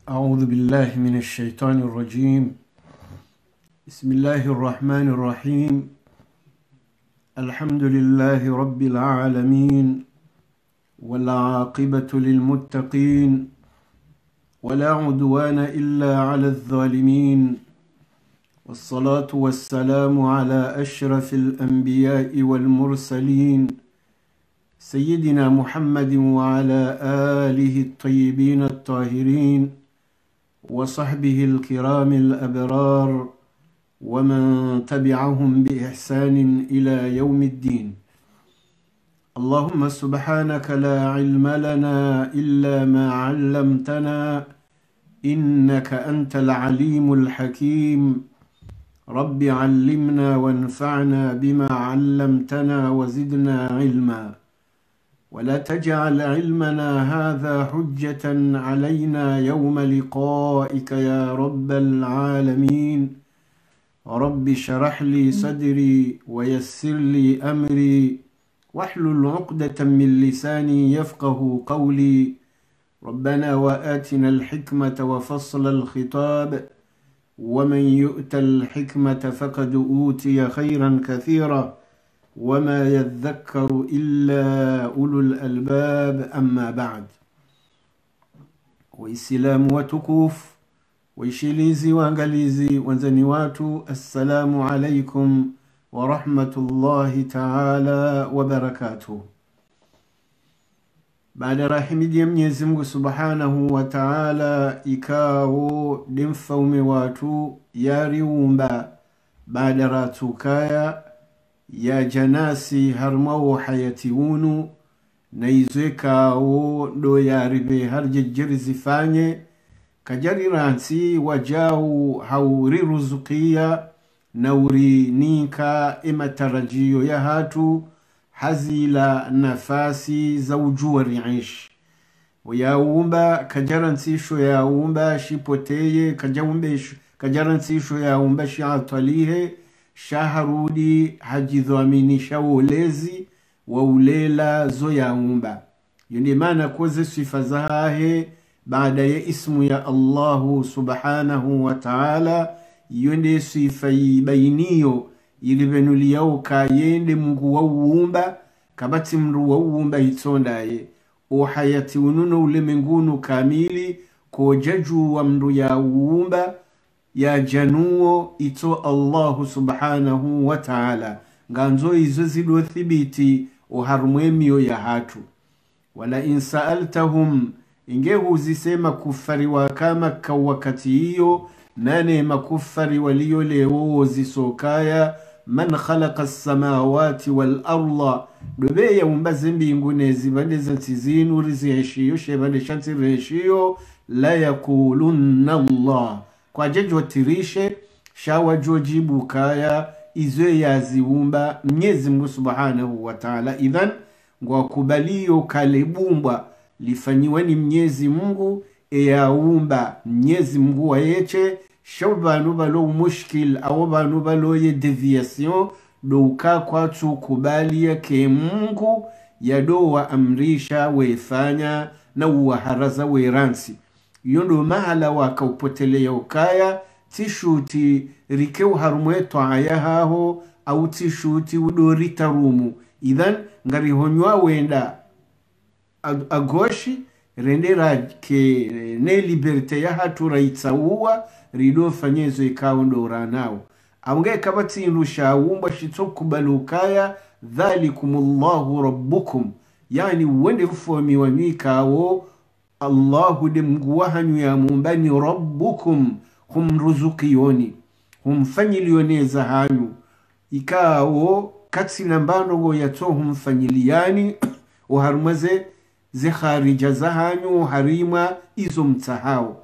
أعوذ بالله من الشيطان الرجيم. بسم الله الرحمن الرحيم. الحمد لله رب العالمين، والعاقبة للمتقين، ولا عدوان إلا على الظالمين، والصلاة والسلام على أشرف الأنبياء والمرسلين سيدنا محمد وعلى آله الطيبين الطاهرين وصحبه الكرام الأبرار ومن تبعهم بإحسان إلى يوم الدين. اللهم سبحانك لا علم لنا إلا ما علمتنا إنك أنت العليم الحكيم. رب علمنا وانفعنا بما علمتنا وزدنا علما، ولا تجعل علمنا هذا حجة علينا يوم لقائك يا رب العالمين. رب شرح لي صدري ويسر لي أمري واحلل عقدة من لساني يفقه قولي. ربنا وآتنا الحكمة وفصل الخطاب، ومن يؤت الحكمة فقد أوتي خيرا كثيرا وما يذكر إلا أولو الألباب. أما بعد. وإسلام وتكوف وإشليزي وانغاليزي وانزنيواتو، السلام عليكم ورحمة الله تعالى وبركاته. بعد rahimidi ya Mwenyezi Mungu Subhanahu wa Ta'ala, ikawo dimfaume watu yariumba baada ratukaya ya janasi harmawo hayatiunu na izwekawo do yaribe harjejeri zifanye kajariransi wajau hauri ruzukia na urinika imatarajio ya hatu hazila nafasi za ujua riish wayaumba kajaransisho yaumba shipoteye kajaransisho yaumba shiatalihe shaharudi hajidhaminisha ulezi wa ulela zo yaumba. Yundi maana koze sifa zahahe baada ya ismu ya Allahu subhanahu wa ta'ala, yundi sifa ibainiyo ilivenuliyao kayende Mungu wa uumba kabati mru wa uumba itondaye o hayati ununo ulimengunu kamili kojaju wa mru ya uumba ya januo ito Allahu subhanahu wa ta'ala. Nganzo izo zido thibiti uharumwemio ya hatu. Wala insaaltahum, ingehu zisema kufari wakama kawakati hiyo nane makufari waliyo leo zisokaya man khalaqa as-samawati wal arda, dobe ya umbaze mbingune zibande zantizinu rizieshiyo shebande shanti reshiyo la yakulunna Allah. Kwa jejo tirishe shawa jojibu kaya izwe ya ziumba Mwenyezi Mungu Subhanahu wa Ta'ala. Idhan ngwa kubaliyo kalebumba lifanyiwa ni Mwenyezi Mungu eyaumba Mwenyezi Mungu wa yeche shawbanu balo mushkil au banu balo ye deviation douka kwa tu kubali yake Mungu yadowa amrisha wefanya na uwaharaza weransi. Yondo mahala wakaupotelea ukaya tishuti rikeu harumweto ayahaho au tishuti udorita rumu. Idhan ngari honywa wenda agoshi rendera ke ne liberte ya hatu raitsaua rido fanyezo ikawo ndoranao. Aunge kabati inusha umba shitoku balukaya dhalikumullahu rabbukum, yani wende ufomi wa mikawo Allahu de Mungu wahanyu ya mumbani rabbukum hum ruzukiyoni hum fanyilioneza hanyu ikawo katsi nambano yato hum fanyiliani uharumaze ze kharija za hanyu harima izo mtahao.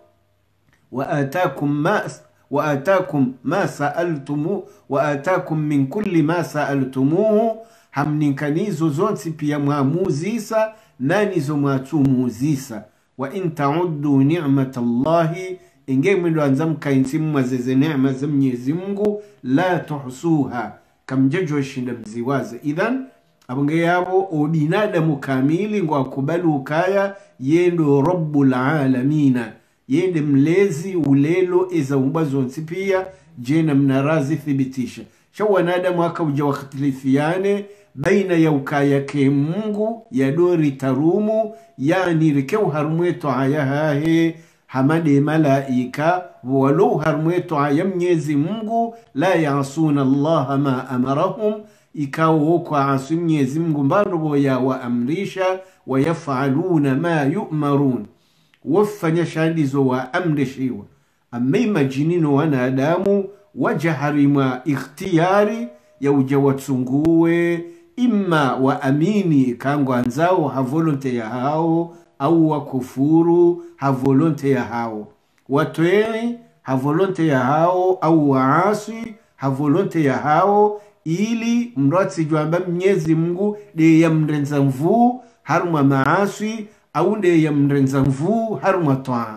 وآتاكم ما سألتموه وآتاكم من كل ما سألتموه hamninkanizo zonsi pia muamuzisa nanizo muatumuzisa. Wa in ta'uddu ni'matallahi, inge mwendo anzamka insimu mazeze neema za Mwenyezi Mungu la tuhsuha, kamjejo shinda mziwaze. Idhan abunge yabo obinadamu kamili ngwa kubalu kaya yendo rabbul alamina yende mlezi ulelo eza umbazo nsipia jena mnarazi thibitisha sha wanadamu akauja wakhtilifiane baina ya ukaya ke Mungu ya dori tarumu yani rikeu harumweto ayahahe hamade malaika walau harumweto aya Mwenyezi Mungu la yasuna Allah ma amarahum ikawo kwa asu Mwenyezi Mungu mbaro ya waamrisha wayafaluna ma yu'marun wafanya shandizo wa amrishiwa amei majinino wanadamu wajaharima ikhtiyari ya ujawatsunguwe imma wa amini kango anzao havolonte ya hao au wakufuru havolonte ya hao watwei havolonte ya hao au waaswi havolonte ya hao ili mrati juamba Mwenyezi Mungu de ya mrenza mvu haruma maaswi au de ya mrenza mvu haruma toa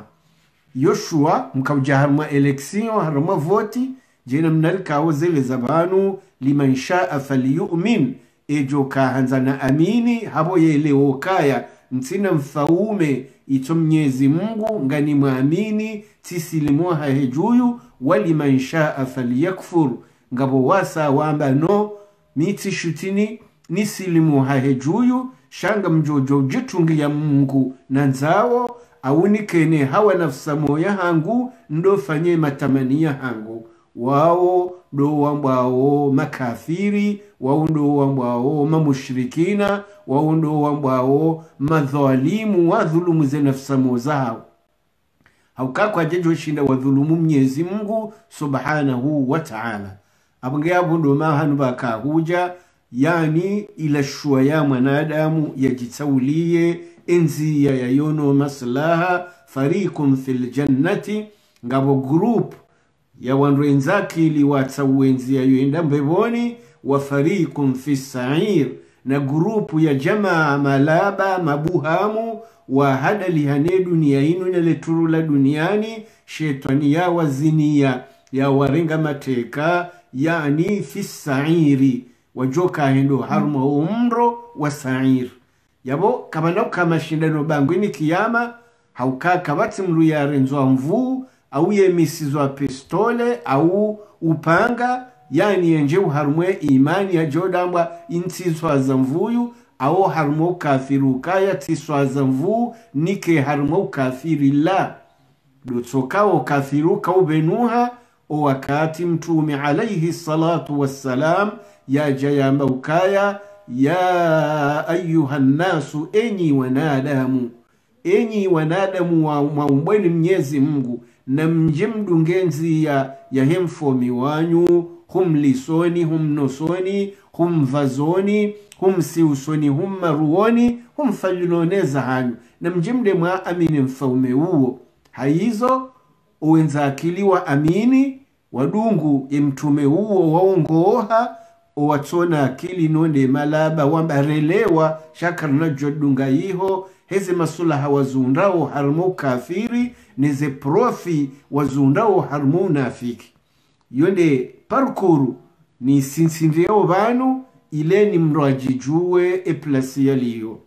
Yoshua mkauja haruma election haruma voti jena mnalikawo zile zabanu liman shaa falyu'min ejo kahanza na amini habo yeleo kaya ntina mfaume ito Mwenyezi Mungu ngani muamini tisilimoha hejuyu waliman shaa falyakfur ngabo wasa wamba no miti shutini nisilimuha hejuyu shanga mjojo jitungi ya Mungu nanzao awunikene hawa nafsa moya hangu ndo fanye matamania hangu wao do wambao makafiri wao ndo wambao mamushrikina wao ndo wambao madhalimu wa dhulumu za nafsa mozao haukakwa jejo shinda wa dhulumu Mwenyezi Mungu subhanahu wa ta'ala abunge abundo mahanu bakahuja yani ila shua ya mwanadamu yajitaulie enzi ya yono maslaha farikum fil jannati ngabo group ya wanrenzaki liwatsawenzi ya yoenda mbeboni wa farikum fis sa'ir na grupu ya jamaa malaba mabuhamu wa hada lihane dunia inu na leturula duniani shetani ya wazinia ya warenga mateka yani fis sa'iri wajoka hendo harma umro wa sa'ir yabo kama shindano bangu ini kiyama haukaka wati mlu ya renzo mvu au yemisizwa pistole au upanga yani yenje uharumwe imani ya jodamba intiswa za mvuyu au harumo kafiru kaya tiswa za mvu nike harumo kafiri la dutokao kafiru kaubenuha o wakati mtume alayhi salatu wassalam ya jayamba ukaya ya ayuhan nasu enyi wanadamu wa maumbweni Mwenyezi Mungu na mjimdungenzi ya hemfomi wanyu hum lisoni hum nosoni hum vazoni hum siusoni hum maruoni hum faliloneza hanyu na mjimde mwa amini mfaume uo haizo uwenza akiliwa amini wadungu imtume uo waungoha owatona akili nonde malaba wambarelewa shakar na jodunga iho heze masula hawazundao harmo kafiri neze profi wazundao harmo nafiki yonde parkuru ni sinsindiao banu ile ni mrajijue eplasi yaliyo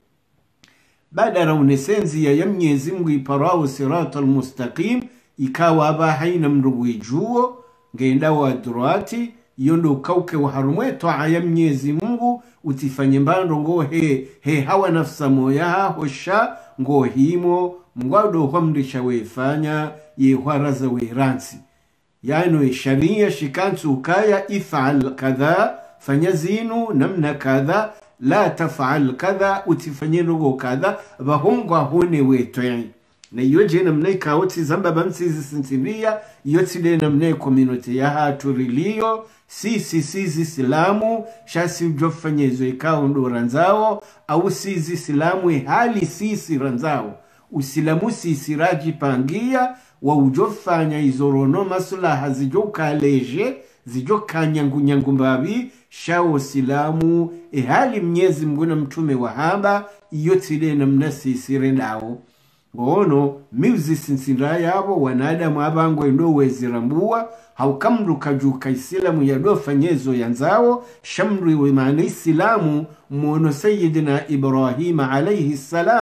baada raunesenzi ya Mwenyezi Mungu iparao siratal mustaqim ikawa bahaina mruguijuo ngenda wa durati yondo kauke wa harumweto aya Mwenyezi Mungu utifanye mbando ngo he hawa nafsa moya hosha ngo himo mngwado homdisha wefanya yehwaraza weransi yani sharia shikantu ukaya ifal kadha fanya zinu namna kadha la tafal kadha utifanye ngo kadha bahongwa hone wetwe na yoje namna ikawoti zamba bamsizi sintilia yotile namna community ya haturilio sisi silamu shasi ujofanyezo ikao ndo ranzao au sisi silamu hali sisi ranzao usilamu sisi raji pangia wa ujofanya izorono masulaha zijoka leje zijoka nyangu mbabi shao silamu hali Mwenyezi Mungu na mtume wahaba yotile namna sisi rendao ngono miuzi sinsindra yabo wanadamu abango ndo wezirambua haukamru kajuka isilamu yadofanyezo yanzao shamri we maana isilamu muono sayyidina Ibrahim alayhi salam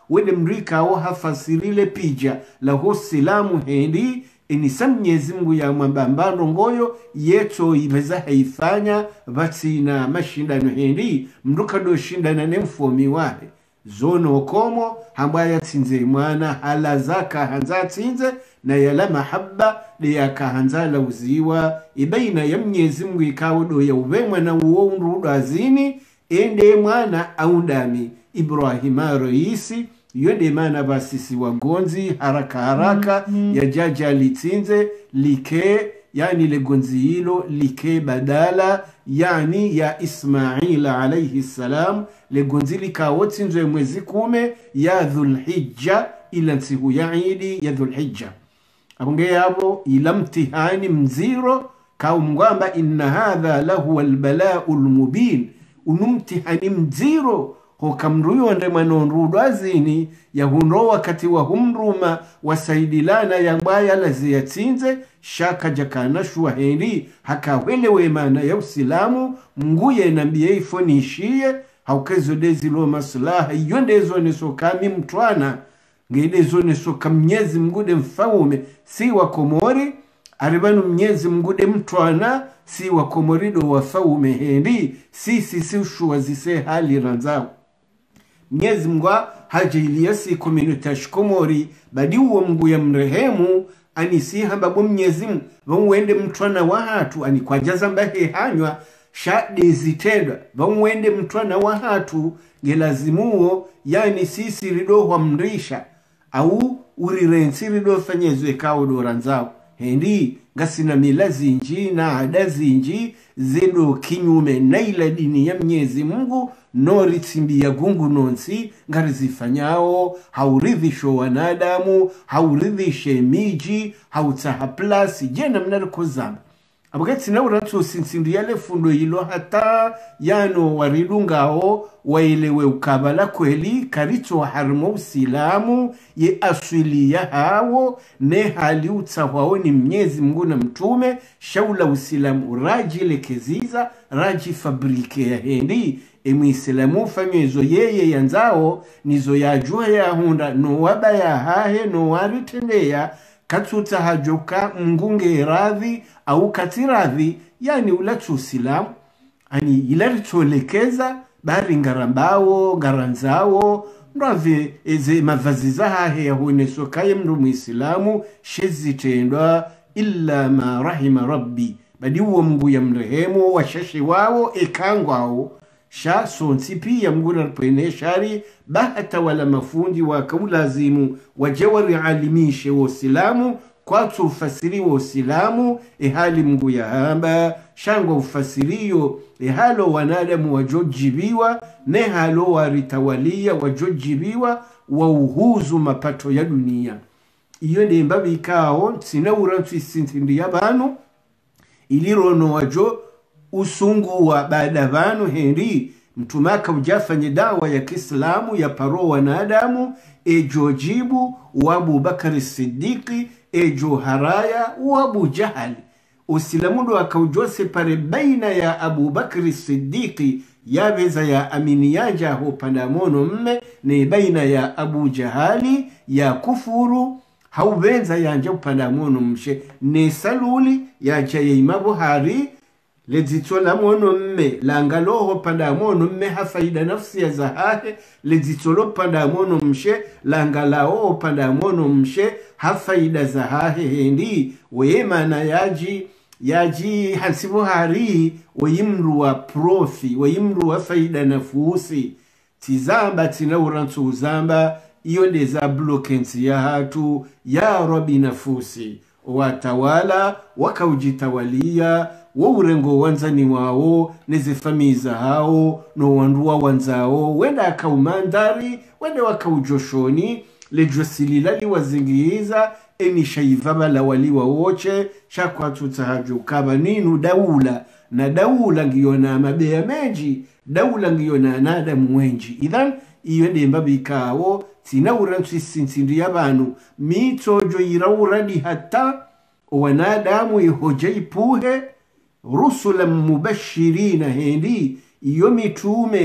wede mrikao hafasirile pija la hosilamu hendi inisa Mwenyezi Mungu ya mwambambano ngoyo yeto ibeza haifanya vatina mashindano hendi mruka do shindana nemfomi wahe zono okomo hambaya tinze mwana hala zaka hanza tinze na yala mahaba liyaka hanza la uziwa ibaina ya Mwenyezi Mungu ikawo do ya uvemwa na uo nrudu azini ende mwana aundami Ibrahima Roisi yode mana basisi wagonzi haraka ya jaja litinze like yani legonzi hilo like badala yani ya Ismail alayhi salam legonzi likawo tinzwe mwezi 10 ya Dhulhijja ila nsihu ya Idi ya Dhulhijja abunge yabo ila mtihani mziro kaumwamba inna hadha lahu albala'ul mubin unumtihani mziro hokamruyo nde manonrudu azini ya hunro wakati wa humruma wasaidilana ya mbaya lazi ya tinze shaka jakana shuwa hendi haka welewe mana ya usilamu mguye nambiye ifonishie haukezo dezi lo maslaha yondezo nesokami mtuana ngedezo nesoka Mwenyezi Mungu mfaume si wa Komori aribanu Mwenyezi Mungu mtuana si wa Komori do wafaume hendi si ushuwa zise hali ranzao Mwenyezi Mungu hajilia si community Komori badi uo Mungu ya mrehemu anisi hambabu Mwenyezi Mungu wende mtuana wa hatu ani kwa jaza mbahe hanywa shade zitendwa wende mtuana wa hatu ngelazimuo yani sisi rido wa mrisha au urirensi rido fanyezwe kao doranzao hendi ngasina mila zinji na ada zinji zedo kinyume na ila dini ya Mwenyezi Mungu nori tsimbi ya gungu nonsi ngarizifanyao hauridhisho wanadamu hauridhishe miji hautaha plasi jena mnariko zamba abagati na uratu sinsindu yale fundo hilo hata yano waridungao wailewe ukabala kweli karito harmo usilamu ye aswili ya hawo ne hali utawao ni Mwenyezi Mungu na mtume shaula usilamu raji lekeziza raji fabrike ya hendi islamu fanyezo yeye yanzao nizo yajua ya hunda no waba ya hahe no waritendea katuta hajoka mgunge radhi au katiradhi yani ulatu usilamu ani ilaricholekeza bari ngarambao ngaranzao mravi eze mavazi za hahe ya hunesokaye mru muislamu shezitendwa illa ma rahima rabbi badi uo Mungu ya mrehemu washashi wao ekangwao sha sonsi pia mguna rupene shari bahata wala mafundi wa kaulazimu wajewari alimishe wa usilamu kwa ufasiri wa usilamu ehali Mungu ya hamba shangwa ufasirio ehalo wanadamu wajojibiwa nehalo waritawalia wajojibiwa wa uhuzu mapato ya dunia iyo ni mbabi kao sina urantu isintindi ya banu ilirono wajo usungu wa baada vanu hendi mtumaka ujafanye dawa ya Kiislamu ya paro wanadamu ejo jibu wa Abu Bakari Siddiqi ejo haraya wa Abu Jahali usilamu ndo akaujose pare baina ya Abu Bakari Siddiqi ya beza ya amini yanja hopandamono mme ne baina ya Abu Jahali ya kufuru haubenza yanja upandamono mshe ne saluli yanja ya Imamu Hari ledzitola mono mme langaloho panda mono mme hafaida nafsi ya zahahe ledzitolo panda mono mshe langalao panda mono mshe hafaida zahahe hendi wema na yaji hasibu hari wayimru wa profi wayimru wa faida nafusi tizamba tina urantu uzamba iyo ndeza blokensi ya hatu ya Rabbi nafusi watawala wakaujitawalia wo urengo wanzani wao nezefamiza hao no wanduwa wanzao wenda akaumandari wenda wakaujoshoni lejosilila liwazingiza eni shaivaba la waliwa woche shakwa tutahajo kaba ninu daula na daula ngiyona mabea meji daula ngiyona nada mwenji idhan iyo ndembabi kao tina urantu sinsindu yabanu mitojo irauradi hata wanadamu ihoja ipuhe rusula mubashirina hendi iyo mitume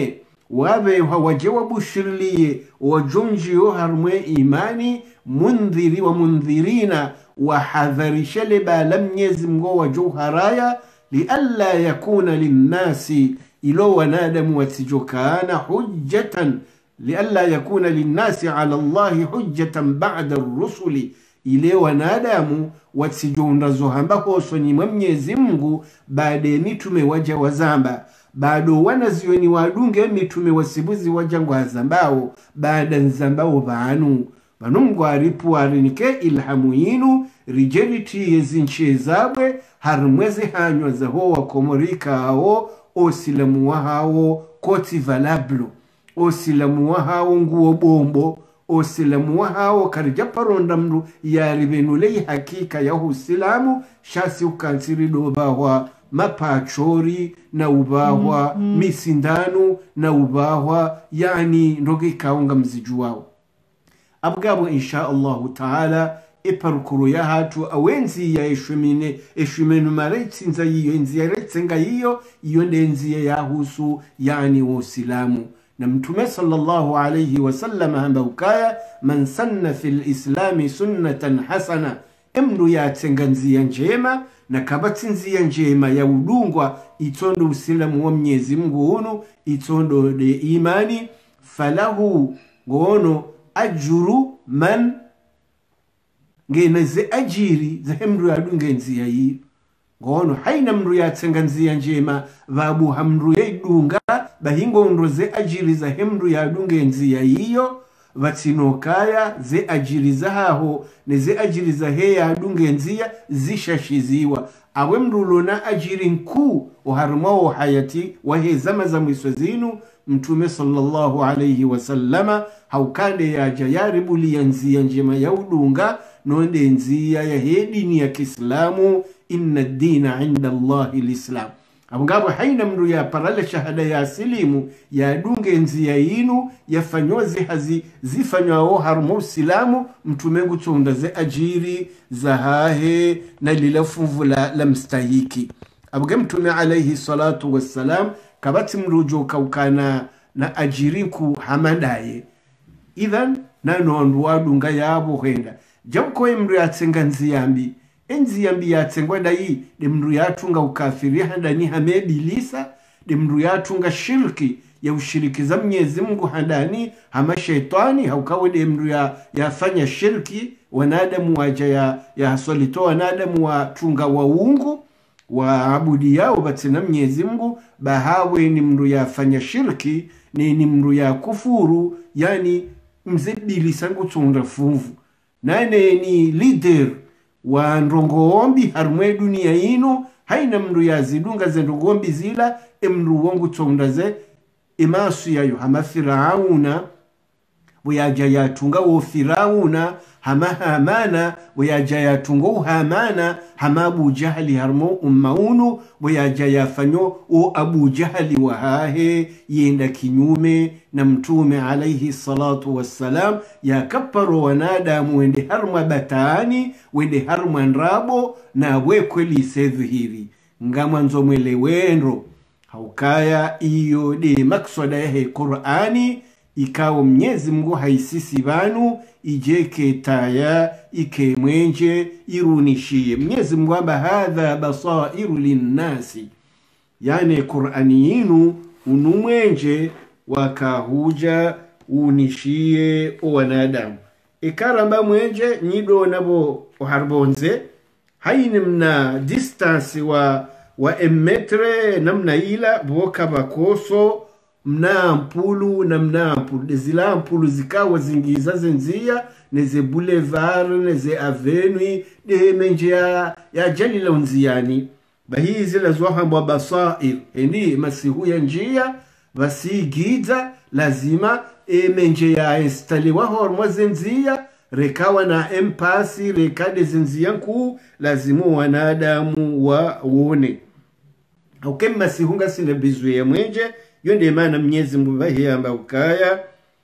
wabe hawajewa bushirliye wajonjiyo harmwe imani mundhiri wa mundhirina wahadharishele bala Mwenyezi Mungu wajuharaya lialla yakuna linnasi ilo wanadamu watijokana hujjatan lialla yakuna linnasi ala Allahi hujjatan ba'da ar-rusuli ile wanadamu watijonda zohamba koso ni Mwenyezi Mungu baada mitume waja wazamba bado wanazioni wadunge mitume wasibuzi waja ngwazambao baada nzambao banu Mungu aripu arinike ilhamu yinu rijeriti yezinche zabwe harumweze hanywa zaho wakomorika hao osilamu wa hao koti valablo osilamu wa hao nguo bombo osilamu wa hao karijaparonda mru yaribenulei hakika ya usilamu shasi ukansiri dobahwa mapachori na ubahwa misindanu na ubahwa yani ndoge kaunga mziju wao abgabo insha Allahu ta'ala iparukuru ya hatu awenzi ya eshumenu maretsinza yiyo enzi ya retsenga yiyo ndenzi ya husu yani usilamu na mtume sallallahu alayhi wasallam hamba ukaya man sanna fil islami sunnatan hasana emru ya tsenganzi ya njema na kabatsinzi ya njema ya udungwa itondo usilamu wa Mwenyezi Mungu unu itondo de imani falahu gono ajuru man ngeneze ajiri za hemru ya dungenzi ya hii ngono haina mru ya tsenganzi ya njema vabu hamru ya idunga bahingo nroze ajiri za hemru ya dungenzi ya hiyo vatinokaya ze ajiri za haho neze ajiri za heya dungenzi ya zishashiziwa awe mrulona ajiri nkuu uharumao hayati wahe zama za mwiswezinu mtume sallallahu alayhi wasallama haukande ya jayaribu liyanzi ya njema ya udunga nonde nzia ya hedini ya Kiislamu inna dina inda Allahi l'Islam abungabo haina mru ya parale shahada ya asilimu ya dunge nzia inu ya fanyozi hazi zifanywa harumu Islamu mtume gutunda ze ajiri zahahe na lilafuvu la mstahiki abuge mtume alayhi salatu wassalam kabati mrujo kaukana na ajiriku hamadaye idhan nanondo wadunga yabo henda jabko emru yatsenga nziyambi enziyambi yatsengwa dai de mru yatunga ukafiri handani hamedilisa de mru yatunga shirki ya ushirikiza Mwenyezi Mungu handani hama shaitani haukawe de mru yafanya shirki wanadamu waja ya hasolito wanadamu watunga waungu waabudi yao batina Mwenyezi Mungu bahawe ni mru yafanya shirki ni mru ya kufuru yani mzebili sangu tunda funvu nane ni leader wa ndongombi harumwe dunia ino haina mru ya zidunga ze ndongombi zila emru wangu tunda ze imasu yayo hama Firauna wayaja yatunga wo Firauna hama Hamana wayaja yatunga wo Hamana hama Abu Jahali harmo ummaunu wayaja yafanyo o Abu Jahali wahahe yenda kinyume na mtume alayhi salatu wassalam ya kaparo wanadamu wende harma batani wende harma nrabo na wekweli sedhihiri ngamanzo mwelewendo haukaya iyo de makswada ya Qur'ani ikawo Mwenyezi Mungu haisisi banu ijeke taya ike mwenje irunishie Mwenyezi Mungu amba hadha basairu linnasi yani Qur'ani yinu unumwenje wakahuja unishie wanadamu ikaramba mwenje nyido nabo oharbonze haini mna distance wa emetre namna ila boka bakoso mna mpulu na mna mpulu zila mpulu zikawa zingiza zenzia neze boulevard neze avenue de menje ya jalila unziani bahi zila zohamba basair endi masihu ya njia vasigiza lazima menje ya instaliwa hormwa zenzia rekawa na empasi rekade zenzia nku lazimu wanadamu waone ukemma sihunga sile bizwe ya mwenje yonde maana Mwenyezi Mungu amba ukaya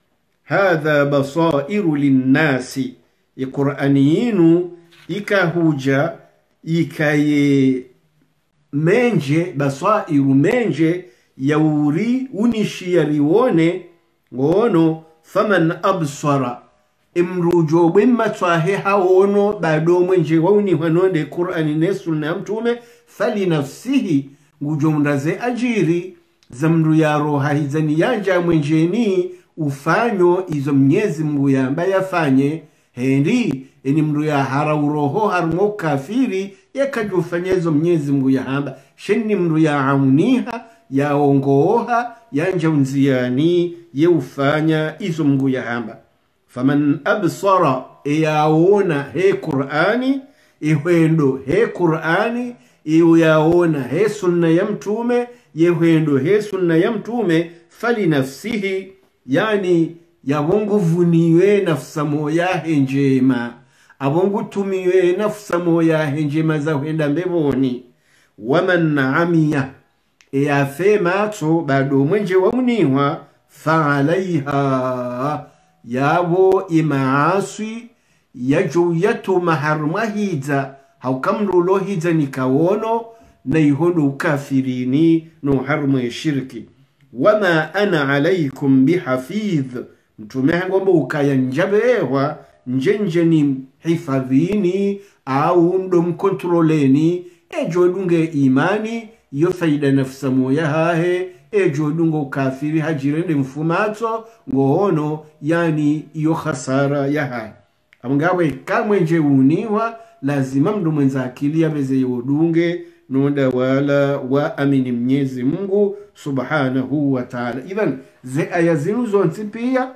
hadha basairu linnasi ya Qur'ani yinu ikahuja ikaye menje basairu menje yauri unishia riwone ngono faman absara imrujo bwemma twahe hawono bado mwenje wauni wanonde Qur'ani ne sunna mtume fali nafsihi ngujo mraze ajiri zamru ya roha hizani yanja mwenjeni ufanyo izo Mwenyezi Mungu yamba yafanye hendi eni mru ya hara uroho harmo kafiri yakajufanya izo Mwenyezi Mungu yahamba sheni mru ya amuniha ya ongoha yanja unziani ye ufanya izo Mungu yahamba faman absara yaona he Qur'ani ihwendo he Qur'ani yaona he sunna ya mtume yehwendo he sunna ya mtume fali nafsihi yani yabongo vuniwe nafsa moya njema abongo tumiwe nafsa moya njema za wenda mbeboni waman amiya yafema to bado mwenje wamuniwa fa alaiha yabo imaaswi yajo yato maharmahiza haukamrulo hiza nikawono na ihono ukafirini no harmu shirki wama ana alaikum bihafidh mtume ngomba ukayanjabewa njenje ni hifadhini au ndo mkontroleni ejo dunge imani yo faida nafsa moya hahe ejo dungo kafiri hajirende mfumato ngohono yani iyo khasara ya hahe amungawe kamwenje uniwa lazima mdu mwenza akili yabeze yodunge noda wala wa amini Mwenyezi Mungu subhanahu wa ta'ala. Idhan ze aya zinu zonsi pia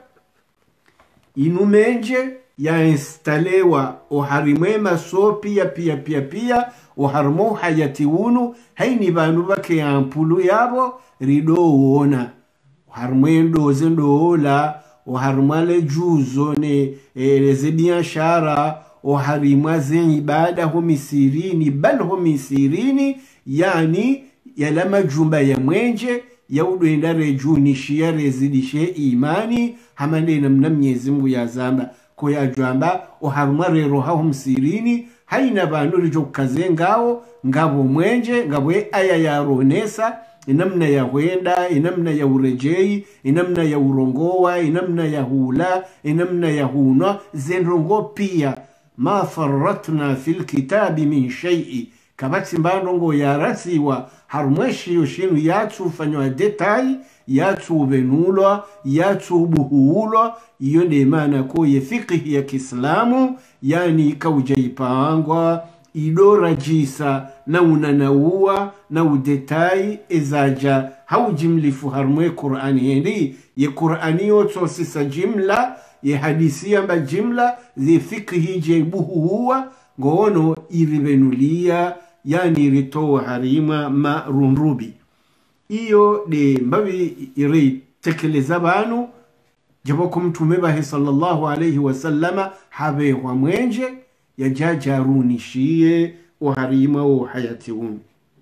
inumenje ya instalewa oharimwema so pia oharmo hayati unu haini bandu bake ya mpulu yabo rido uona oharmwendo zendo ola oharmale juzo ne lezebiashara oharimwa zenye ibada homisirini bal homisirini yani yalama jumba ya mwenje ya udoenda rejuni shia rezidishe imani hamande namna Mwenyezi Mungu ya zamba ko ya jamba oharumwa rero homisirini haina bandu rijo kazengao ngabo mwenje ngabo aya ya ronesa inamna ya wenda inamna ya urejei inamna ya urongoa inamna ya hula inamna ya huna zenrongo pia ma farratna fil kitabi min shay'i kabati mbandongo ya rasiwa harumweshi yoshinu yatu fanywa detai yatu benulwa yatu buhuulwa iyo nde maana ko ye fiqh ya Kiislamu yani kaujaipangwa idora jisa na unanaua na udetai ezaja haujimlifu harumwe Qur'ani hendi ye Qur'ani yoto sisa jimla ye hadisi amba jimla zi fikhi jebuhu huwa ngono iribenulia yani ritoa harima marunrubi iyo de mbabi iri tekeleza banu jaboko mtume bahe sallallahu alayhi wasallama habe wa mwenje yajajarunishie oharima o hayati unu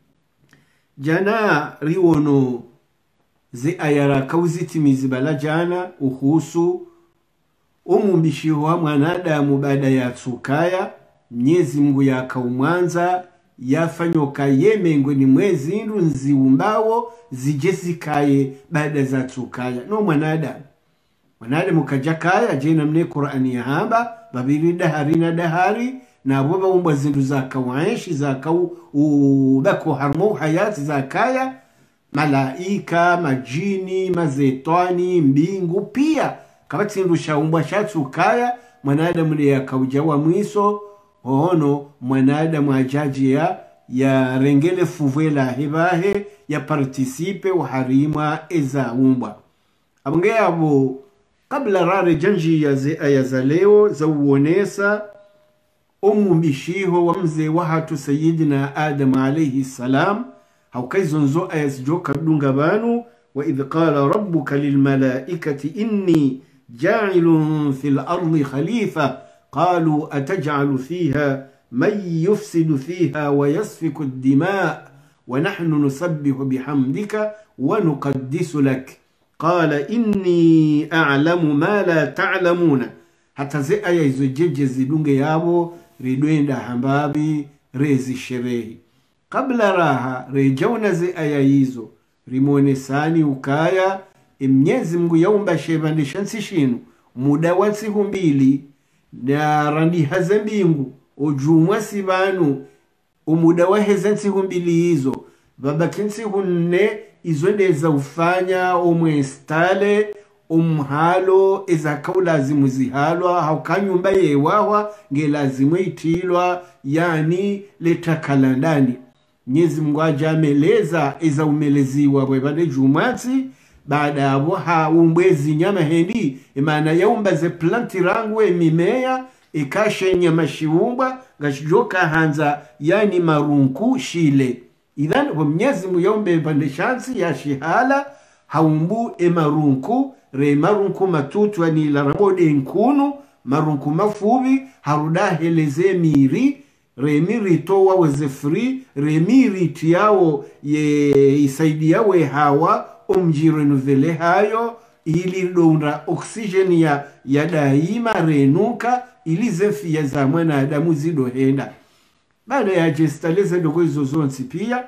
jana riwono ze ayara kauzitimizi bala jana uhusu umumbishiho wa mwanadamu baada ya tsukaya Mwenyezi Mungu yakaumwanza yafanyoka yemengwe ni mwezi indu nziumbawo zijezikaye baada za tsukaya no mwanadamu kajakaya jena mne Qur'ani ya hamba babiri dahari na dahari na boba umba zindu za kawaishi za bako harmo hayati za kaya malaika majini mazetwani mbingu pia kabati zindu shaumbwa shatsukaya mwanadamu ya kaujawa mwiso ono mwanadamu ajaji ya rengele fuvela hebahe ya participe uharima eza umbwa abunge abo kabla rare janji ya ze aya za leo za uonesa umumbishiho wa mzee wahatu sayidina Adam alayhi salam haukazonzo aya zijoka dunga banu wa idh qala rabbuka lilmalaikati inni ja'ilun fil ardi khalifa قالوا أتجعل فيها من يفسد فيها ويسفك الدماء ونحن نسبح بحمدك ونقدس لك قال إني أعلم ما لا تعلمون حتى زي آية يزوجيج زيدونج يابو ريدوين دا حمبابي ريزي الشريه قبل راها ريجونا زي آية يزو rimone sani ukaya Mwenyezi Mungu yaumba shevandisha nsi shinu muda wa nsiku mbili na randi haze mbingu ujumwa sibanu umuda wa heze nsiku mbili hizo babaki nsiku nne izo ndeza ufanya umwestale umhalo eza kaulazimu zihalwa haukanyumba yewawa nge lazimu itilwa yani leta kalandani. Mwenyezi Mungu ajameleza eza umeleziwa webane jumati baada abo haumbwezi nyama hendi imana yaumba ze planti rangu mimea ikashe nyama shiumba gashijoka hanza yani marunku shile. Idhan Mwenyezi Mungu yaumbe pande shansi ya shihala haumbu marunku re marunku matutu ni laramode nkunu marunku mafubi haruda heleze miri re miri towa weze free re miri tiao ye isaidi yawe hawa umjirenuvele hayo ili dounda oksijeni ya daima renuka ili zefi ya zamana adamu zido henda. Baada ya jestaleze ndoko hizo zonsi pia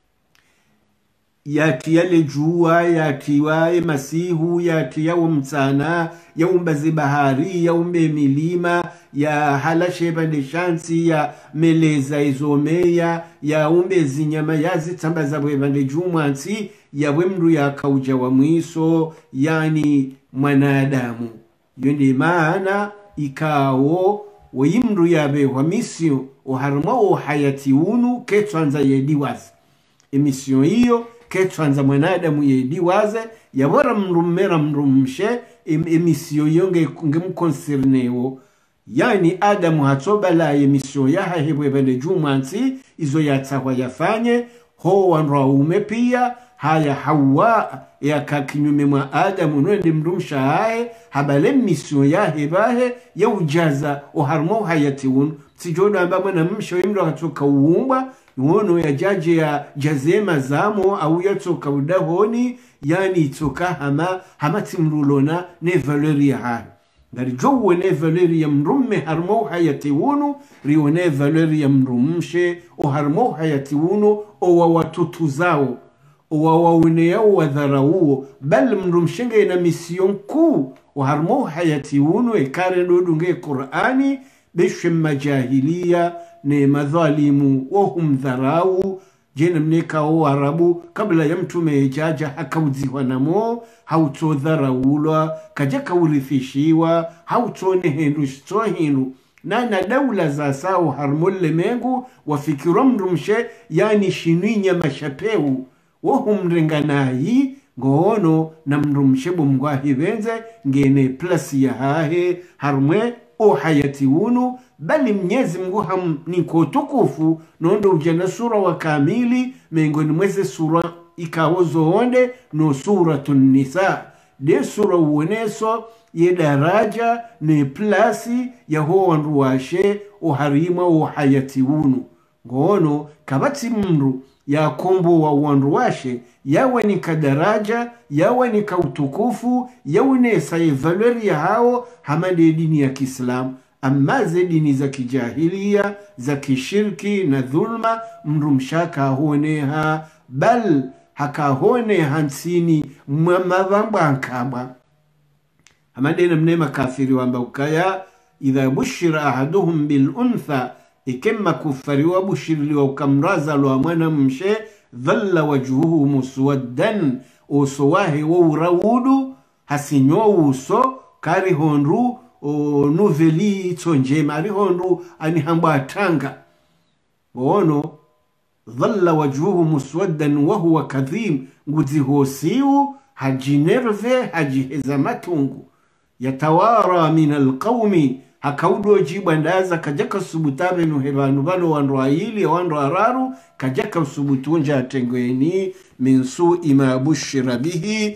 yati yale jua yati wae masihu yati ya umtana ya umbazi bahari ya umbe milima ya halashe bande shansi ya meleza izomeya ya umbe zinyama ya zitambaza bande jumwansi ya wemru ya kauja wa mwiso yani mwanadamu. Yondi maana ikawo wimru ya bewa misio oharmao hayati unu ketwanza yediwazi emission hiyo ketwanza mwanadamu yediwaze yabora mrumera mrumshe emission yonge ngemkoncernewo yani Adamu hatobala emission yaha hebwe bende jumansi izo yatsawa yafanye ho wanraume pia haya Hawa ya kakinyume mwa Adamu nwende mrumsha hae habale mission yahe bahe ya ujaza oharmo hayati unu sijodo amba mwana msho imro katoka uumba uono ya jaje ya jazema zamo au ya toka udahoni yani toka hama timrulona ne valeri ya hae ngari jowe ne valeri ya mrumme harmo hayati unu rio ne valeri ya mrumshe o harmo hayati unu o wa watutu zao o wa waune yao wa dharauo bali mrumshenge ina mission kuu o harmo hayati unu ekare dodunge Qur'ani beshe majahilia ne madhalimu wahum dharau jena mneka o Arabu kabla ya mtume jaja hakauziwa namo hauto dharaulwa kajaka urifishiwa hautone hendu shto hindu na daula za sao harmolle mengu wafikiro mrumshe yani shininya mashapeu wahum renganayi ngono na mrumshe bumgwahi benze ngene plasi ya hahe harmwe o hayati unu bali Mwenyezi Mungu niko tukufu nondo ujana sura wa kamili mengoni mweze sura ikawozo onde no suratun nisa de sura uoneso ye daraja ne plasi ya ho wanruwashe o harima o hayati unu ngono kabati mru ya kombo wa wanruwashe yawe ni kadaraja yawe ni kautukufu yawe ni saye valeri ya hao hamade dini ya Kiislamu. Amma ze dini za kijahilia za kishirki na dhulma mrumshaka honeha bal haka hone hansini mwamavamba nkaba hamade na mnema kafiri wamba ukaya idha bushira ahaduhum bil untha ikemma kufari wa bushiri wa ukamraza lwa mwana mshe dhalla wajhuhu muswaddan usowahi wa urawudu hasinyo uso kari honru o noveli tonje mari honru ani hamba tanga bono dhalla wajhuhu muswaddan wa huwa kadhim nguzi hosiu hajinerve hajiheza matungu yatawara min alqawmi hakaudo jibwa ndaza kajaka subutabe no hebanu bano wanro ayili wanro araru kajaka subutunja atengweni minsu ima bushira bihi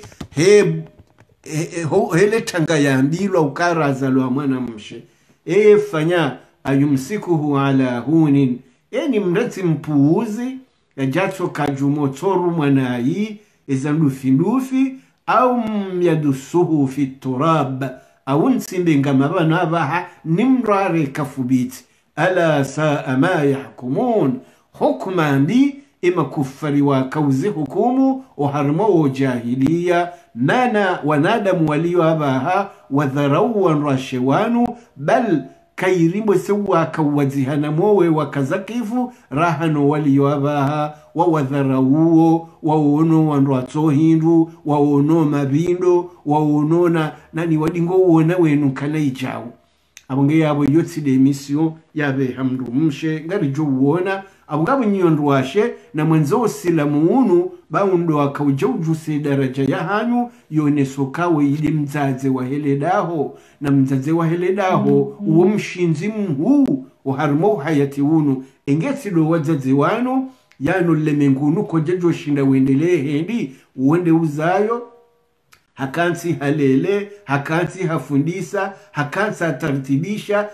hele tanga yambilwa ukaraza lwa mwana mshe fanya ayumsikuhu ala hunin ni mreti mpuuzi ya jato kajumotoru mwanayi ezandufi au myadusuhu fi turab au nsimbe ngamabana abaha nimrare kafubiti ala saa ma yahkumun hukma mbi ima kufari wa kauzi hukumu uharmo wa jahiliya nana wanadamu walio abaha wadharau wanrashewanu bal kairimbo sewa kawazihana mowe wakazakifu rahano walio abaha wawadharauo waono wanrwato hindu waono mabindo waono nani wadingo uona wenu kala ijao abonge yabo yotsi de emission yabe hamdu mshe ngari jo uona abongabo nyondwashe na mwenzo usilamu unu baundo akawjujuse daraja ya hanyu yonesokawe ile mzaze wa heledaho na mzaze wa heledaho uwo mshinzi mhu uharmo hayati unu engesi do wazaze wanu yano lemengunu kojejo shinda wendele hendi uende uzayo hakansi halele hakansi hafundisa hakansi hatartibisha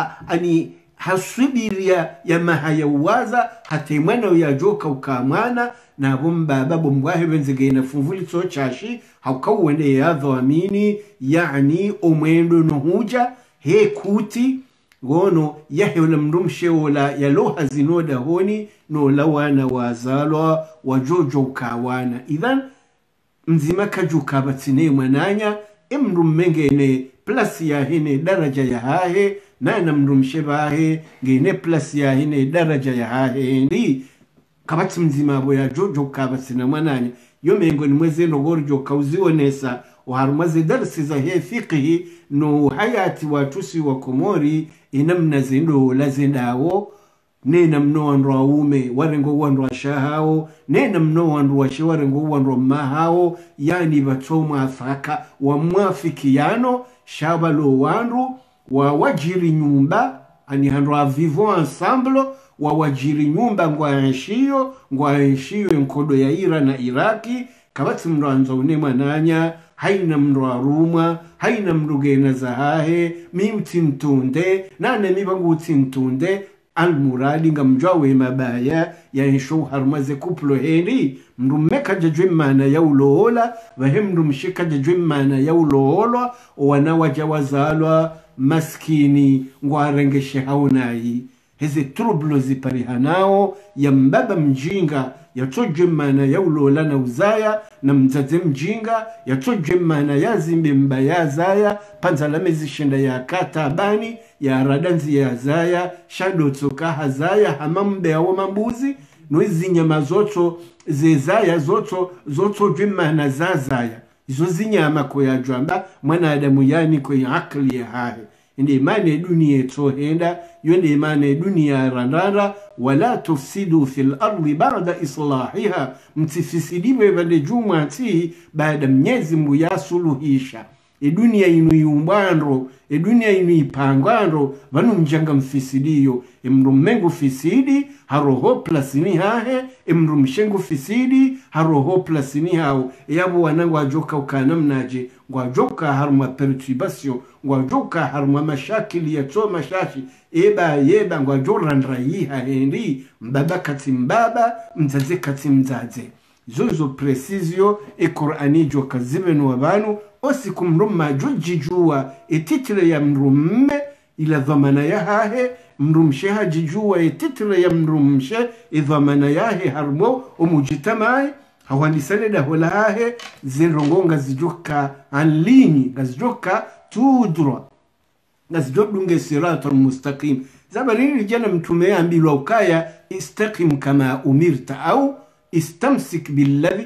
hasubiria ya mahaya uwaza hatemwana uyajoka ukamwana na baba bomwahe benzegena fumvuli so chashi haukawende yadho amini yani omwendo nohuja he kuti gono yahe ula mrumshe ula yaloha zinoda honi no lawana wazalwa wajojo ukawana idhan mzima kajuka batine mwananya mengene plasi ya hine daraja ya hahe na mrumshe bahe ngene plasi ya hine daraja ya hahe ndi kabati mzima abo ya jojo kabatsina mwananya yo mengo ni mweze nogorjo kauzionesa uharumaze darsi za he fiqhi no hayati watusi wa Komori inamna zendo lazendawo nena mno wanro ume warengo wanro shahao nena mno wanro she warengo wanro mahao yani batoma afaka wa mwafikiano shabalo wanru wa wajiri nyumba ani hanro vivons ensemble wa wajiri nyumba ngwa enshiyo nkodo ya Ira na Iraki kabati mranzo unema nanya haina mraruma haina mrugena zahahe mimtintunde nane mibangu tintunde almuradi ngamjwawe mabaya ya ensho harmaze kuplo heri mrumeka jajwimana ya ulohola vahemdu mshika jajwimana ya uloholwa wanawaja wazalwa maskini ngwarengeshe haunayi heze trublo ziparihanao ya mbaba mjinga ya tojemana ya ulola na uzaya na mzaze mjinga ya tojemana ya zimbe mbaya zaya panzalame zishinda ya katabani ya radanzi ya zaya shado tsoka hazaya hamambe ya mambuzi noizi nyama zoto zezaya zoto jemana za zaya izo zinyama kwa ya jwamba mwana adamu yani kwa ya akli ya hahe indi imane dunia tohenda yende imane dunia randara wala tufsidu fil ardi ba'da islahiha mtifisidiwe bade jumati baada mnyezi mbuya suluhisha dunia inu yumbandro dunia inu ipangandro vanu mjanga mfisidiyo mrumengu fisidi haroho plasini hahe mrumshengu fisidi haroho plasini hao yabo wanangu ajoka ukanamnaje ngwajoka haruma perturbation ngwajoka haruma mashakili ya to mashashi yeba ngwajorandra yiha hendi mbaba kati mbaba mzaze kati mzaze zozo precisio Qur'ani joka zibenu wabanu osiku mrumma jujijua etitile ya mrumme ila dhamana ya hahe mrumshe hajijua etitile ya mrumshe idhamana yahe harmo umujitamai hawandisane da hola hahe zinrongo ngazijoka anlini ngazijoka tudra ngazijodunge siratul mustaqim zabalini jana mtume ambilwa ukaya istaqim kama umirta au istamsik billadhi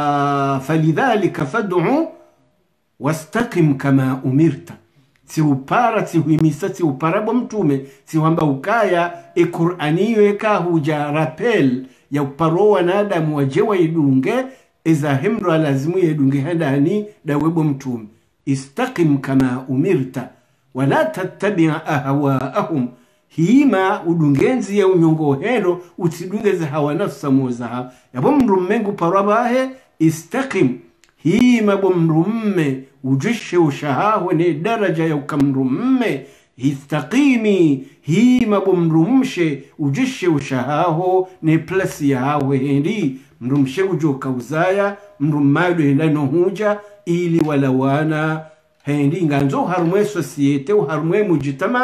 falidhalika fad'u wastaqim kama umirta siupara siuhimisa siuparabo mtume siwamba ukaya Qur'ani weka huja rappel ya uparo wanadamu wajewa idunge eza himro lazimu yedunge handani dawebo mtume istaqim kama umirta wala tattabi' ahwaahum hima udungenzi ya unyongo heno utidungeze hawa nafsa moza yabo mrumengu parabahe istaqim hima bomrumme ujishe ushahawe ne daraja ya ukamrumme istaqimi hima bomrumshe ujishe ushahaho ne plasi ya hawe hendi mrumshe ujoka uzaya mrummado hendano huja ili walawana hendi nganzo harumwe societe harumwe mujitama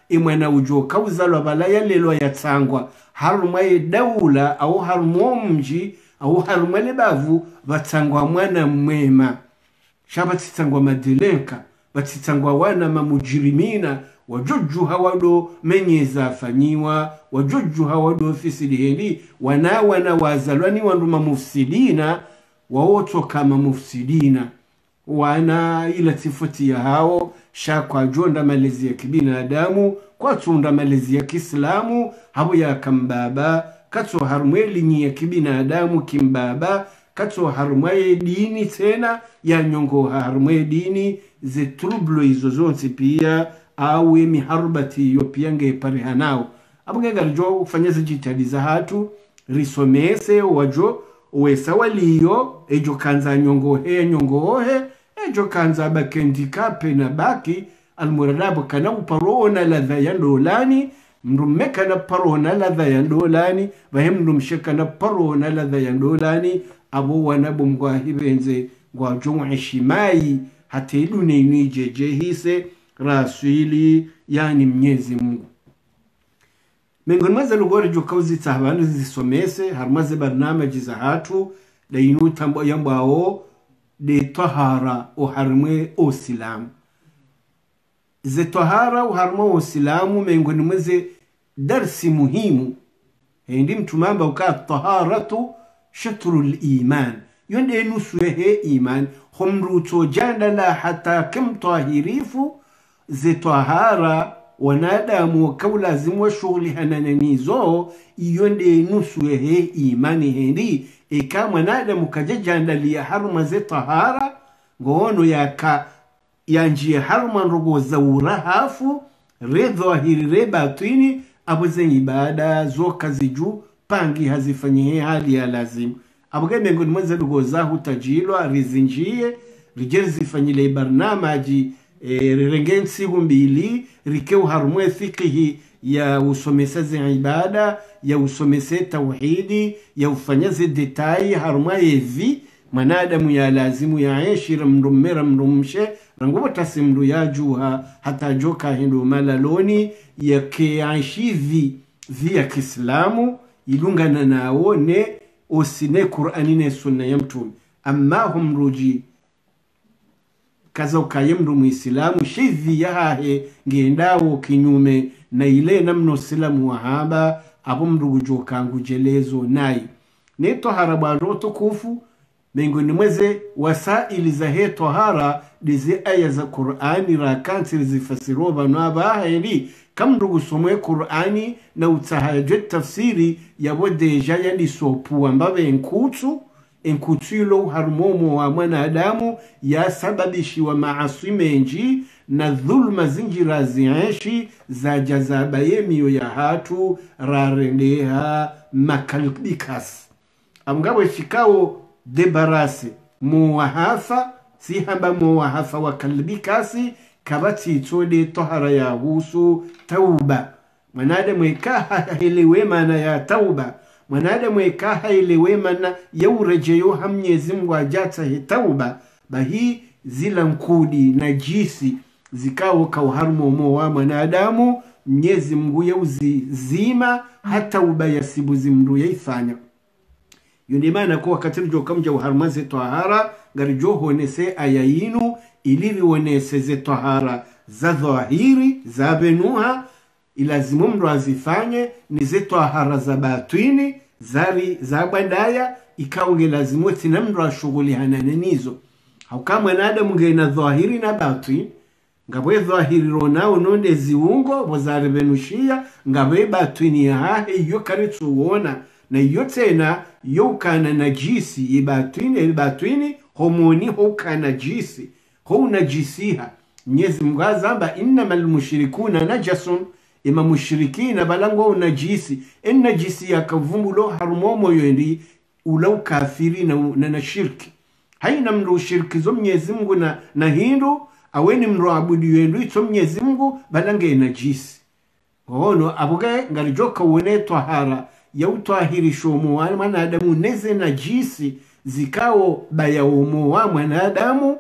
imwana ujo kauzalwa balaya lelo yatsangwa harumwe daula au harumwe mji au harumwe lebavu batsangwa mwana mwema shabatsangwa madelenka batsangwa wana mamujirimina wajuju hawado menyeza afanyiwa wajuju hawado ofisi heli wana wazalwani wanduma mufsidina waoto kama mufsidina wana ila tifoti ya hao shakwa jonda malezi ya kibinadamu kwa tunda malezi ya Kiislamu habo ya kambaba katso harumweli ni ya kibinadamu kimbaba katso harumwe dini tena ya nyongo harumwe dini ze trublo izo zonse pia awe miharubati yopiange parihanao abunge garjo ufanyeze jitihadi za hatu risomese wajo wesa waliyo ejo kanza nyongohe ejo kanza bakendikape na baki almuradabu kana uparona ladha ya ndolani mrummeka na parona ladha ya ndolani bahemrumsheka na parona ladha ya ndolani abo wanabu mgwahibenze ngwajo heshimai hata idune nije hise rasuli yani Mwenyezi Mungu miongoni mwa lugori jokauzi tahabanu zisomese harmaze barnamaji za hatu da inu tambo yambao de tahara o harmwe o silamu ze tahara o harmwe o silamu miongoni mwa darsi muhimu hindi mtumamba uka taharatu shatrul iman yonde nusu he iman humruto jandala hata kim tahirifu ze tahara wanadamu kaulazimu wa shughuli hanananizo yonde nusu he imani hindi kama nadamu kajajandalia haruma ze tahara ngono yanjie haruma nrogo za urahafu redhahiri rebatini abuze ibada zoka ziju pangi hazifanyihe hali ya lazimu abuge miongoni mwa nrogo za hutajilwa rizinjie rijeri zifanyile barnamaji rirengensi gumbili rikeu harumwe fikihi ya usomesa ibada ya usomese tauhidi ya ufanyaze detai harumwa yevi manadamu ya lazimu ya eshira mrummera mrumshe rangubo tasimru ya juha hata joka hindu malaloni ya keanshivi via Kiislamu ilungana naone osine Qur'ani ne sunna ya mtume amma humruji kaza ukayemru muislamu shivi yahe ngendawo kinyume na ile namno silamu wahaba abo mrugujo kangu jelezo nai neto harabaro tukufu miongoni mweze wasaili za he tohara dizi aya za Qur'ani rakansi zifasiro banaba heli kamrugu somwe Qur'ani na utahajet tafsiri yabo deja yali sopu ambabe enkutsuilo harumomo wa mwanadamu ya sababishi wa maasi menji na dhulma zinjira ziishi za jazaba yemiyo ya hatu rarendeha makalbikas amgabo shikao debarase muwahafa si hamba muwahafa wa kalbikasi kabati itode tohara ya husu tauba mwanadamu ikaha helewe mana ya tauba mwanadamu ikaha helewe mana ya urejeyo hamnyezi Mungu ajata he tauba bahi zila nkudi na jisi zikawo kauharumo wa mwanadamu Mwenyezi Mungu ya uzizima hata ubaya sibu zimru yaifanya yundimana kwa katiri jo kamja uharumaze tahara garijo honese ayayinu iliri wonese ze tahara za dhahiri za benuha ilazimu mru azifanye ni ze tahara za batini zari za bandaya ikaunge lazimu tina mru ashughuli hananenizo haukama nadamu ngena dhahiri na batini ngabwe dhahiri ronao nonde ziungo bozari benushia ngabwe batini ya hahe iyo karitu uona na iyo tena yokana najisi ibatwini homoni hokana jisi ho najisiha Mwenyezi Mungu azamba innamal mushrikuna najasun ima mushrikina balango najisi najisi yakavumbulo harumomo yondi ulau kafiri na shirki haina mru shirki zo Mwenyezi Mungu na hindu aweni mru abudu yendu ito Mwenyezi Mungu balange najisi hono abuge ngarijoka wone tahara ya utahirisho wa mwanadamu neze najisi zikao baya umo wa mwanadamu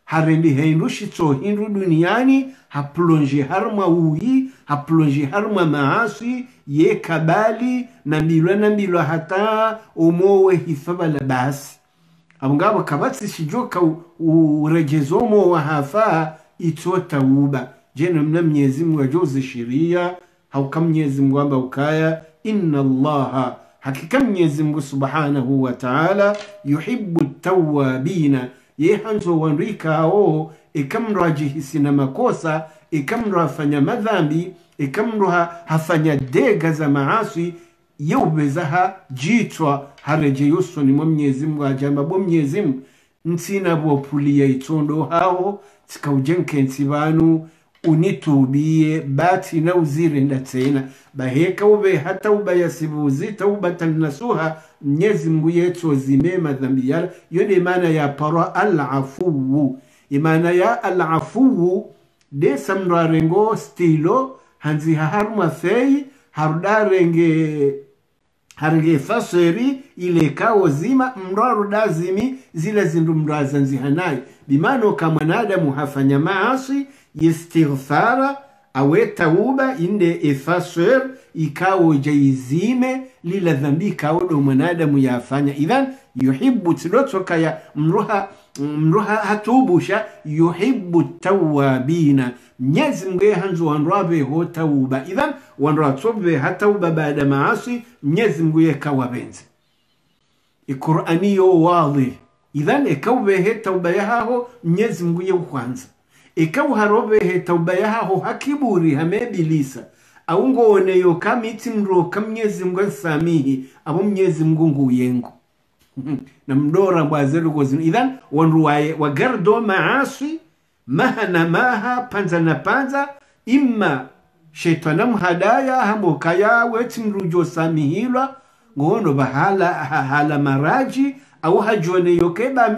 harendi haindushi to hindu duniani haplonje harma uyi haplonje harma maasi ye kabali na mbilwa hata umowe hifabala basi abungabo kabatsi shijoka urejezo mo wa hafa itota uba jeno mna Mwenyezi Mungu ajoze sheria hauka Mwenyezi Mungu amba ukaya inna Allaha hakika Mwenyezi Mungu subhanahu wa ta'ala yuhibbu tawabina ye hanzo wanrika o ikamro ajihisi na makosa ikamro hafanya madhambi ikamro hafanya dega za maasi yeubezaha jitwa hareje yuso ni Mwenyezi Mungu ajamba bo Mwenyezi Mungu ntsina bopulia itondo hao tikaujenke nsibanu unitubie bati na uzire ndatena baheka ube hata ubayasibuzi taubatan nasuha Mwenyezi Mungu yetu zimema dhambi yala yone maana ya para al-afu imana ya al-afu de samrarengo stilo hanzi harma fei harudarenge harge faseri ile kao zima mraru dazimi zile zindu mraza nzihanai bimano kama nadamu hafanya maasi istighfara awe tauba inde efaser ikao jaizime lila dhambi kao do mwanadamu yafanya idhan yuhibbu tilotoka ya mruha hatubusha yuhibbu tawabina Mwenyezi Mungu hanzo wanrabe ho tauba idhan wanratobe hatauba baada maasi Mwenyezi Mungu yakawabenzi Qur'ani yo wazi idhan ikawbe he tauba yaho Mwenyezi Mungu yekwanza ikaw harobe he tauba yaho hakiburi hamebilisa au ngone yo kamiti mro kamnyezi Mungu samihi abo Mwenyezi Mungu nguyengo na mdora bwazelu kozini idhan wanruwaye wagardo maasi mahana maha panza na panza imma shaitana mhadaya hamokaya weti mrujo samihilwa ngono bahala maraji au hajone yokeba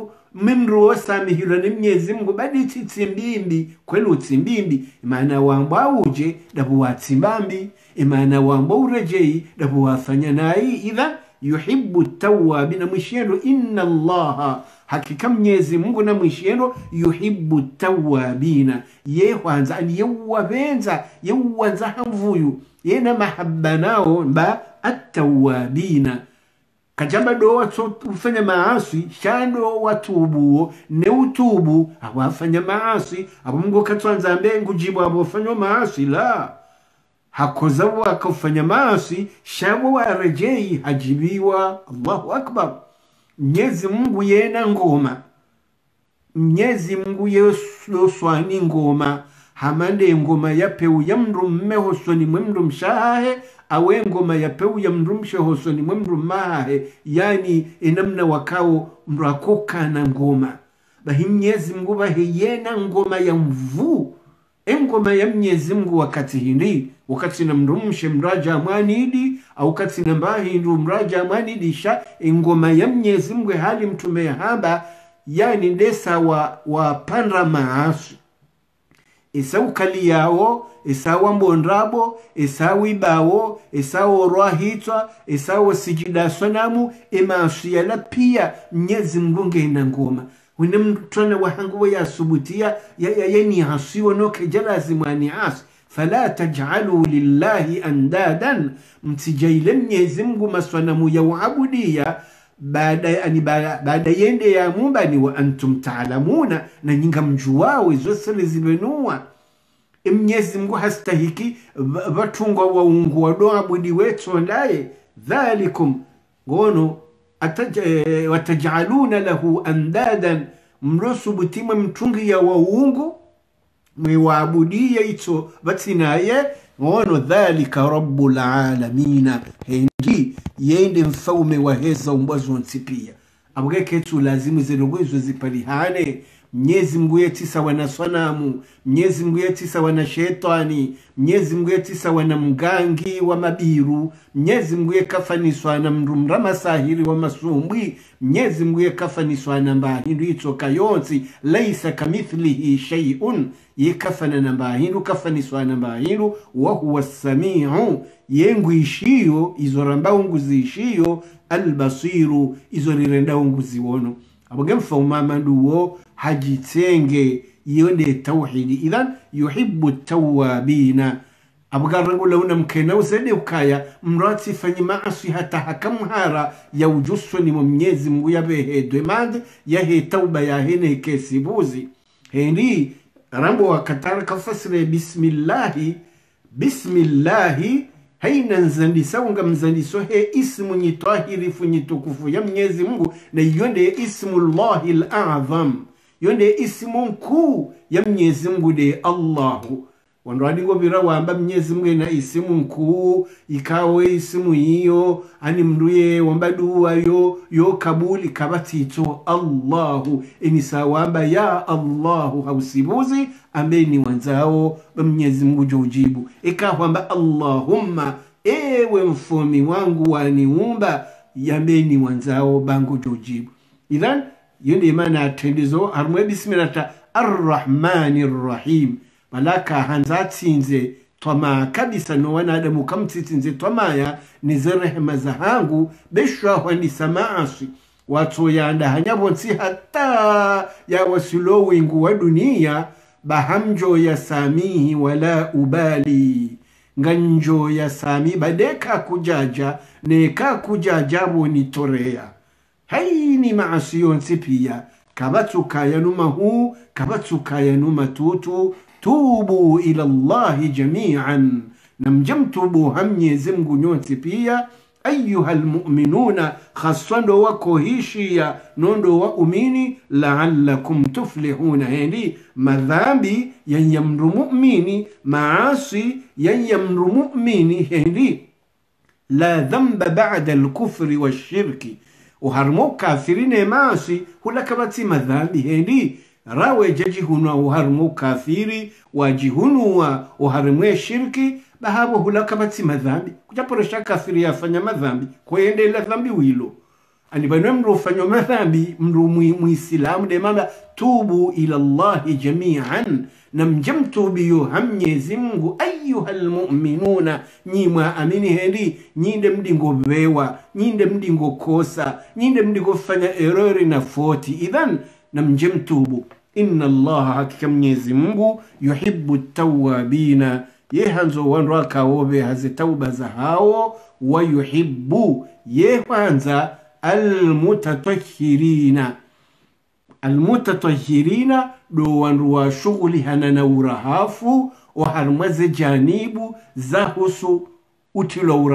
mimru samihilwa ni Mwenyezi Mungu badi tsimbimbi kwelu tsimbimbi imana wamba uje dabu watsimbambi imana wamba urejei dabu wafanya nai idha yuhibbu tawabina mwishiendo inna Allaha hakika Mwenyezi Mungu na mwishiendo yuhibbu tawabina ye kwanza aliyewabenza yewanza hamvuyu yena mahabba nao ba at-tawabina kajamba do watu ufanya maasi shando watubu ne utubu awafanya maasi abo Mungu katwanza mbengu jibu abo fanya maasi la hakoza wakafanya maasi shabo warejei hajibiwa Allahu akbar Mwenyezi Mungu yena ngoma Mwenyezi Mungu yoswani ngoma hamande ngoma yapeu yamru mmehosoni mwemru mshahe awe ngoma yapeu yamru mshehosoni mwemru mahe yani enamna wakao mrakoka na ngoma bahi Mwenyezi Mungu bahi yena ngoma ya mvu engoma ya Mwenyezi Mungu wakati hindi wakati na mrumshe mraja amanidi au wakati na mbahi ndu mraja amanidi sha engoma ya Mwenyezi Mungu hali mtume haba yani ndesa wa pandra maasi isa ukali yao isa wambondrabo isa wibawo isa orwahitwa isa wasijida sonamu maasi yala pia Mwenyezi Mungu ngena ngoma wine mtwana wahangu ya subutia yani hasiwa noke jalazi mwani asi fala taj'alu lillahi andadan mtijaile Mwenyezi Mungu maswanamu ya waabudia baada yende ya mumbani wa antum ta'lamuna na nyinga mjuwawe zosele zibenua Mwenyezi Mungu hastahiki batungwa waungu wadoabudi wetu ndaye dhalikum ngono watajaluna lahu andadan mrosubutima mtungi ya waungu mwiwaabudia ito batinaye ngono dhalika rabbul alamina hendi yende mfaume wa heza umbazo nsipia abugeke tu lazimu zelogwezo zipalihane Mwenyezi Mungu yetisa wana swanamu Mwenyezi Mungu yetisa wana shetani Mwenyezi Mungu yetisa wana mgangi wa mabiru Mwenyezi Mungu yekafaniswa na mrumrama sahiri wa masumbwi Mwenyezi Mungu yekafaniswa na mbahindu itoka yonsi laisa kamithlihi shay'un yekafana na mbahindu kafaniswa na mbahindu wa huwa samiu yengu ishiyo izoramba unguzi ishiyo albasiru izorirenda unguzi wono abagem fauma duwo hajitenge yonde tauhidi idhan yuhibbu tawabina abgarangu launa mkena usede ukaya mrati fanyi maasi hata hakamhara ya ujuso ni Mwenyezi Mungu yabehedwe mande yahe tauba yahene kesibuzi hendi rambo wakatara kafasire bismillahi haina nzandisa unga mzandiso he ismu nyitahirifu nyitukufu ya Mwenyezi Mungu na yonde ismullahi al-a'zam yonde ismu mkuu ya Mwenyezi Mungu de Allahu wando ngo bira wamba Mwenyezi Mungu na isimu mkuu ikawe isimu hiyo ani mruye wamba dua yo kabuli kabatito Allahu inisa wamba ya Allahu hausibuzi ambeni wanzao Mwenyezi Mungu jojibu ikawamba Allahumma ewe mfumi wangu waniumba yambeni wanzao bangu jojibu idhan yonde maana atendizo harmwe bismillah arrahmanir rahim malaka hanzatsinze twama kabisa no wanadamu kamtsitsinze twamaya nize rehema za hangu beshwa ni samaasi watu yanda hanyabonsi hata ya wasulo wingu wa dunia bahamjo ya samihi wala ubali nganjo ya sami badeka kujaja neka kujaja bonitorea haini maasiyonsi pia kabatuka yanuma huu kabatuka yanuma tutu tubu ila Allahi jami'an namjamtubu Mwenyezi Mungu nyote pia ayuhal mu'minuna khaswando wako hishia nondo wa umini la'allakum tuflihuna hendi madhambi yanyamru mu'mini maasi yanyamru mu'mini hendi la dhamba ba'da al-kufri wash-shirki uharmu kafirine maasi hulakabati madhambi hendi rawe jajihunwa uharmu kafiri wajihunwa uharmu shirki bahabo hulakabati madhambi kujaporesha kafiri yafanya madhambi kwende ila dhambi wilo ani banwe mru fanyo madhambi mru muislamu de mama tubu ila Allahi jami'an namjamtu biyo Mwenyezi Mungu ayyuhal mu'minuna nyima amini hendi nyinde mdingo bewa nyinde mdingo kosa nyinde mdingo fanya errori na foti idhan namjamtubu inna Allah hakika Mwenyezi Mungu yuhibbu tawabina yehanzo wanraka wobe haze tauba za hao wa yuhibbu yehanza almutatahhirina do wanruwa shughuli hanana urahafu wa harmaze janibu za husu utilo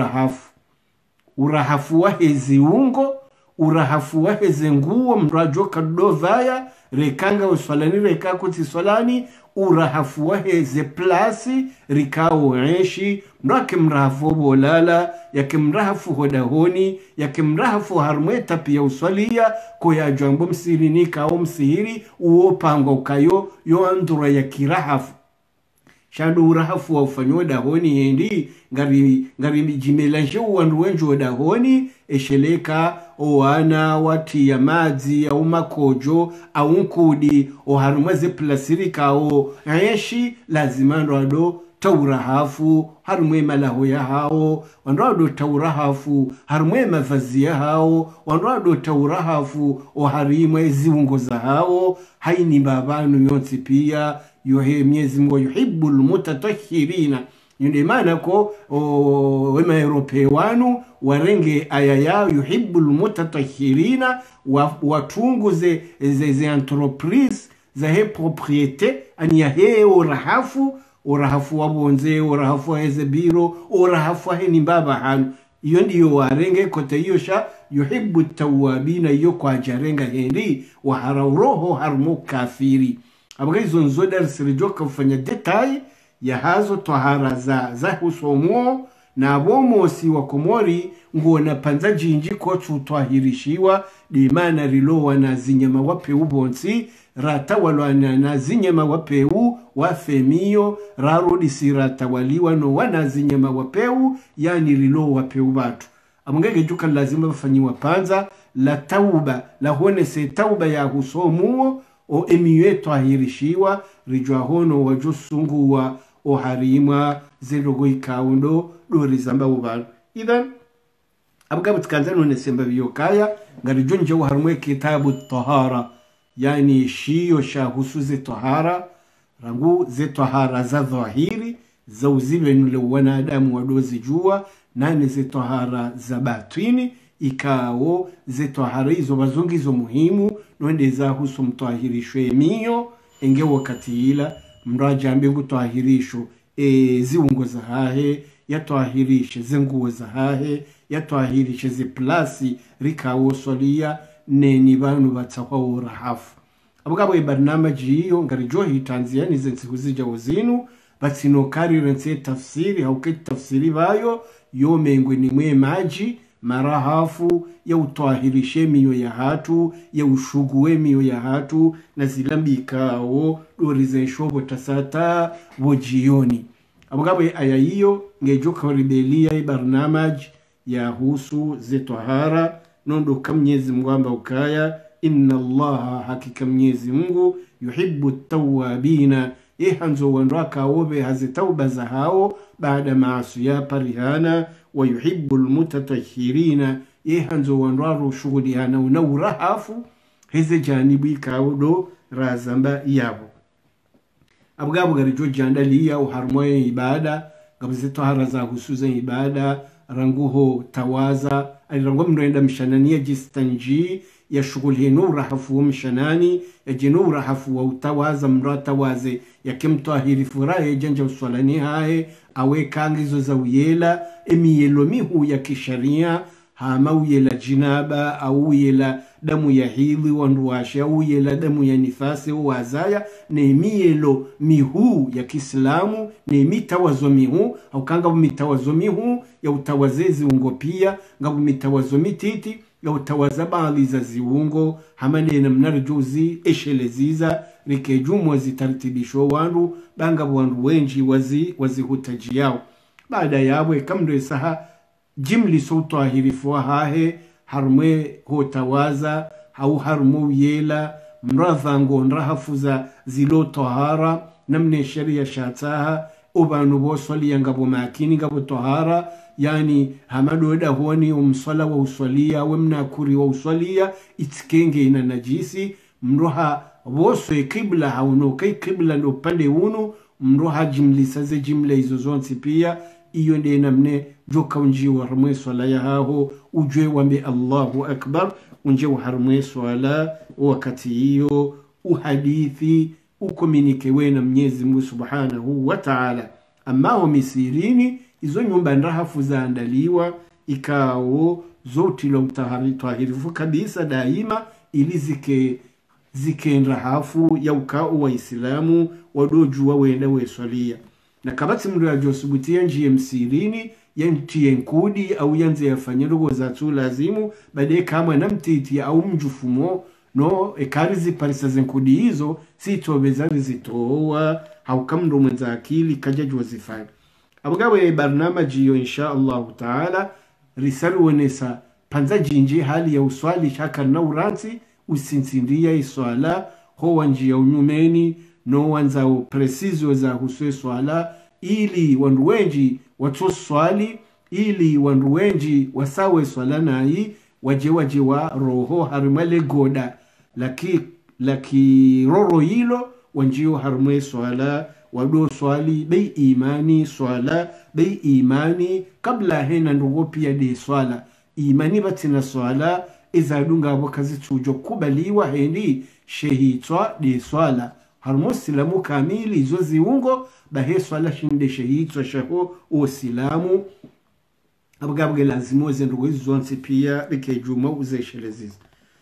urahafu wahezi ungo urahafu waheze nguo mrajoka dovaya rekanga uswalani rekako tiswalani urahafu waheze plasi rikao enshi mrake mrahafu bolala yake mrahafu hodahoni yake mrahafu harmweta pia uswalia koya jambo msirini kao msihiri uopango ukayo yo andura ya kirahafu shadu urahafu wa ufanyo dahoni hendi ngari jimelange uwanduwenjo dahoni esheleka oana wati ya mazi au makojo au nkudi o harumweze plasirika o ayeshi lazima ndo taurahafu harumwe malaho ya hao wandodo taurahafu harumwe mavazi ya hao wandodo taurahafu o harimwe ziungo za hao haini babanu yonsi pia yohe Mwenyezi Mungu yuhibbul mutatahhirina yunde maana ko wema Europewanu warenge aya yao yuhibbul mutatahhirina watunguze ze entreprise za he propriete anya he urahafu wabonze urahafu heze biro urahafu heni mbaba hanu iyo ndiyo warenge kote iyo sha yuhibbu tawabina iyo kwa jarenga hendi wa harauroho harmu kafiri abaga izo nzoda sirijoka ufanya detail ya hazo tohara za husomuo na abomosi wa Komori nguo na panza jinji ko tutwahirishiwa dimana rilowa na zinyama wapeu bonsi rata walwana na zinyama wapeu wafemio rarudi sirata waliwa no wana zinyama wapeu yani rilowa wapeu batu amungege juka lazima bafanyiwa panza la tauba la hone se tauba ya husomuo o emiwe twahirishiwa rijwa hono wajusunguwa o harima zerogo ikaundo dori zamba ubal idhan abgabu tkanzano ne semba biyokaya ngari jonje harmwe kitabu tahara yani shiyo sha husuze tahara rangu ze tahara za dhahiri za uzibe nule wanadamu wadozi jua nani ze tahara za batini ikao ze tahara hizo bazongizo muhimu nwende za husu mtahirishwe miyo enge wakati ila mraja ambengu tahirisho ziungo za hahe yatwahirishe zenguo za hahe yatwahirishe ziplasi rikawo solia neni banu batakwa urahafu abugabo barnamaji hiyo ngarijo hitanziani zensikuzi uzinu batsino kari rense tafsiri hauketi tafsiri bayo yomengwe ni mwe maji marahafu ya utwahirishe miyo ya hatu ya ushuguwe miyo ya hatu na zilambikao dorizenshobo tasata wojioni abugabo aya hiyo ngejo karibelia barnamaji ya husu zetwahara nondo kamnyezi mwamba ukaya inna allaha hakika mnyezi mungu yuhibbu tawabina hanzo wanraka wobe hazitauba za hao baada maasu ya parihana wa yuhibbu almutatahhirina hanzo wanraro shughuli hana unaurahafu heze janibu ikaudo razamba yabo abugabo garijo jandaliya uharmoye ibada gabazeto haraza husuza ibada ranguho tawaza alirango mndoenda mshanania jistanji ya shughuli hino urahafu wa mshanani ya jino urahafu wa utawaza mrata waze ya kemtahiri furahe janja uswalani hae awe kangizo za uyela emiyelo mihu ya kisharia hama uyela jinaba au uyela damu ya hili wanduwashe au uyela damu ya nifasi wazaya ne miyelo mihu ya kiislamu ne mitawazo mihu au kanga mitawazo mihu ya utawazezi ungo pia ngabu mitawazo mititi ya utawaza baadhi za ziungo hamane na mnarjuzi esheleziza rikejumwa zitartibisho wandu banga wandu wenji wazi hutaji yao baada yawe kamdo saha jimli sauto ahirifu hahe harmwe hotawaza au harmu yela mradhango nrahafuza zilo tohara namne sharia shataha ubanu boswali ngabo makini ngabo tohara yani hamadoda huoni umswala wa uswalia wemnakuri wa uswalia itikenge ina najisi mroha woswe kibla hauno kai kibla ndo pande unu mroha jimlisaze jimla hizo zonsi pia iyo nde namne joka unji wa harmwe swala ya hao ujwe wambe Allahu akbar unje wa harmwe swala wakati hiyo uhadithi ukominike wena Mwenyezi Mungu Subhanahu wa Ta'ala amma wa misirini izo nyumba ndahafu zaandaliwa ikao zoti la utahirifu kabisa daima ili zike ndahafu ya ukao wa Islamu wadoju wa wenda weswalia na kabati mdu ya josubutia njie msirini yantie nkudi au yanze yafanyirugo za tu lazimu bade kama na mtiti au mjufumo no ekarizi parisa zenkudi hizo sitobezari zitowa au kamdo mwenza akili kajaji wazifanya abugawe barnamaji yo insha Allah taala risalu wenesa panza jinji hali ya uswali shaka na uransi usinsindia iswala ho wanji ya unyumeni no wanza preciso za huswe swala ili wandu wenji watu swali ili wandu wenji wasawe swala na hii waje wa roho harimale goda laki roro hilo wanjio harimwe swala wado swali bei imani swala bei imani kabla hena ndugo pia de swala imani batina swala izadunga bokazi tujo kubaliwa hendi shehitwa de swala harmosilamu kamili izo ziungo bahe swala shinde shehitwa shaho usilamu abugabwe lazimu zendugo zonse pia bikejuma uzesheleziza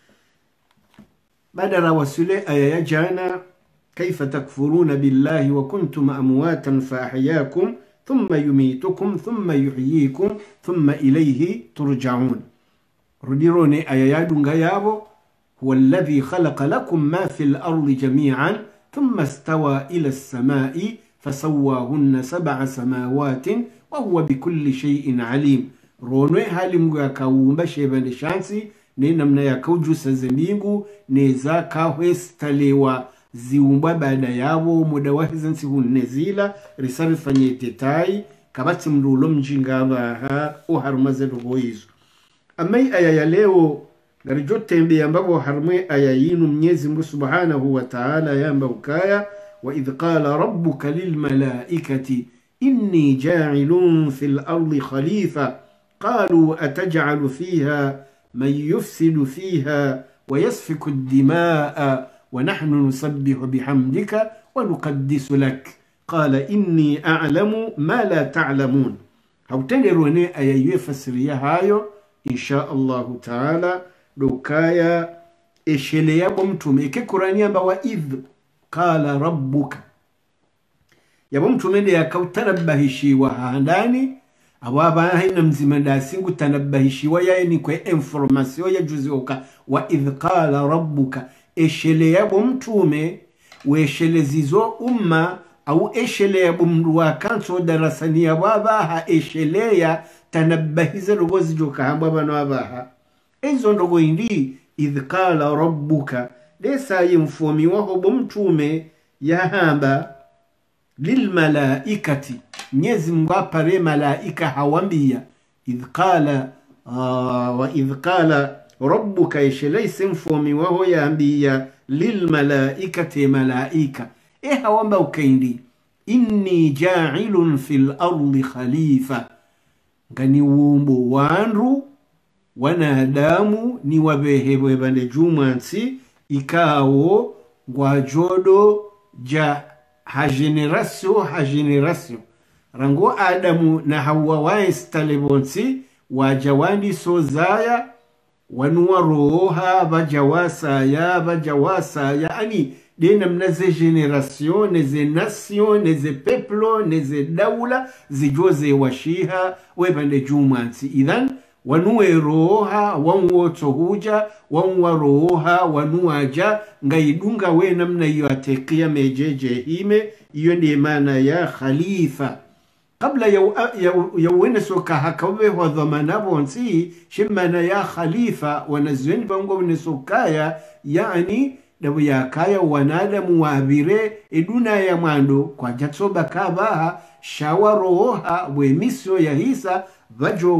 badara wasule aya jana كيف تكفرون بالله وكنتم أمواتا فأحياكم ثم يميتكم ثم يحييكم ثم إليه ترجعون رديروني آيات غيابو هو الذي خلق لكم ما في الأرض جميعا ثم استوى إلى السماء فسواهن 7 سماوات وهو بكل شيء عليم روني هالي مغاكاومبا شيبان شانسي نينمنا يكوجو سزمينغو نيزا كاوهس تليوا ziumba baada yabo muda wahizansi hunezila risali fanye tetai kabati mrulo mjingaba ha uharumaze rugo hizo amai aya ya leo narijo tembe ambapo harmwe aya yinu Mwenyezi Mungu Subhanahu wa Ta'ala yamba ukaya wa idh qala rabbuka lil malaikati inni ja'ilun fil ardi khalifa qalu ataj'alu fiha man yufsidu fiha wa yasfiku ad-dima'a wa nahnu nusabbihu bihamdika wa nuqaddisu lak qala inni a'lamu ma la ta'lamun. Hautengerone aya yefasiria hayo insha Allahu Ta'ala dokaya eshele yabo mtume ke Qur'ani amba wa idh qala rabbuka yabo mtume de yakautarabbahishi wa handani ababa haina mzima dasingu tanabbahishi wa yaeni kwa information ya juzi oka wa idh qala rabbuka eshele yabo mtume we eshele zizo umma au eshele yabo mruwa kanso darasani ya baba ha eshele ya tanabbahiza rogozi joka hamba bano abaha ezo ndogo indi idh qala rabbuka desa yimfomi waho bomtume yahamba lil malaikati Mwenyezi Mungu apare malaika hawambia idh qala wa idh qala rabbuka ishilaysa mfomi waho yambia lil malaikati malaika hawamba ukaindi inni ja'ilun fil ardi khalifa ngani wumbo wandu wanadamu ni wabehebwe bande jumansi ikawo gwajodo ja ha generation rango Adamu na Hawa waistalebonsi wajawandi sozaya wanuwa roha bajawasaya ani dena mnaze generation neze nation neze peplo neze daula zijoze washiha webande jumansi idhan wanuwe roha wanwoto huja wanwa roha wanuaja ngaidunga we namna iyo atekia mejeje hime iyo ni maana ya khalifa kabla ya wene soka hakawe wa dhamanabo nsi shimana ya khalifa wanazweni bango wene sokaya yani dabu ya kaya wanadamu wabire eduna ya mwando kwa jatsoba kabaha shawaroha wemisio ya hisa vajo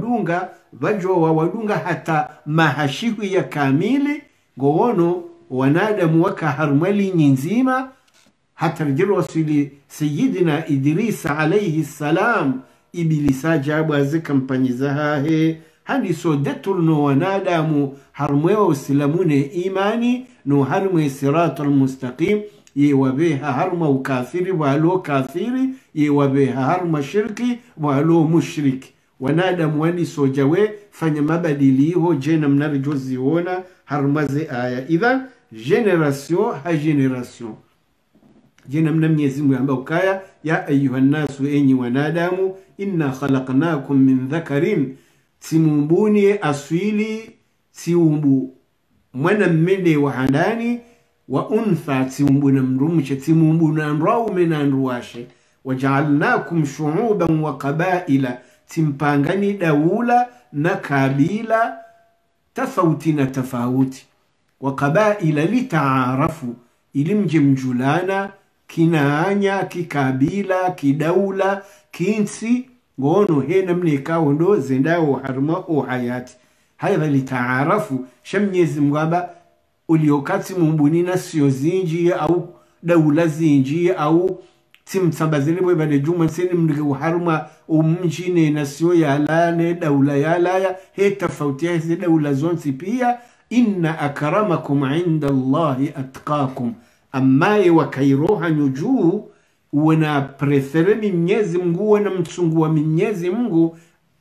wa wadunga hata mahashiku ya kamili gowono wanadamu waka harmali nyinzima hata rejero wasili Sayyidina Idrisa alayhi salam ibilisa jabu azika mpanyizaha he handi so detul no wanadamu harmwewa usilamune imani no harmwe siratul mustaqim yewabeha harma ukafiri walo kafiri yewabeha harma shirki walo mushriki wanadamu wani sojawe fanya mabadiliho jena mnarijozi wona harmaze aya idha generation ha generation jena mna Mwenyezi Mungu amba ukaya ya ayuhan nasu enyi wanadamu inna khalaqnakum min dhakarin simumbuni aswili siumbu mwana mmende wa handani wa untha siumbu na mrumche siumbu na nraume na nruwashe waja'alnakum shu'uban wa qabaila timpangani daula na kabila tofauti na tofauti wa qabaila litaarafu ilimje mjulana kinaanya kikabila kidaula kinsi ngono hena mnekao ndo zendao harma o hayati haidha litaarafu Mwenyezi Mungu uliokati mumbunina sio zinji au daula zinji au timsambazini bwe bade juma seni mnike uharma umjine na sio ya lane daula ya laya he tofauti hizi daula zonsi pia inna akramakum inda Allahi atqakum ammaye wakairoha nyujuu wana prefere Mwenyezi Mungu wana mtsungu wa Mwenyezi Mungu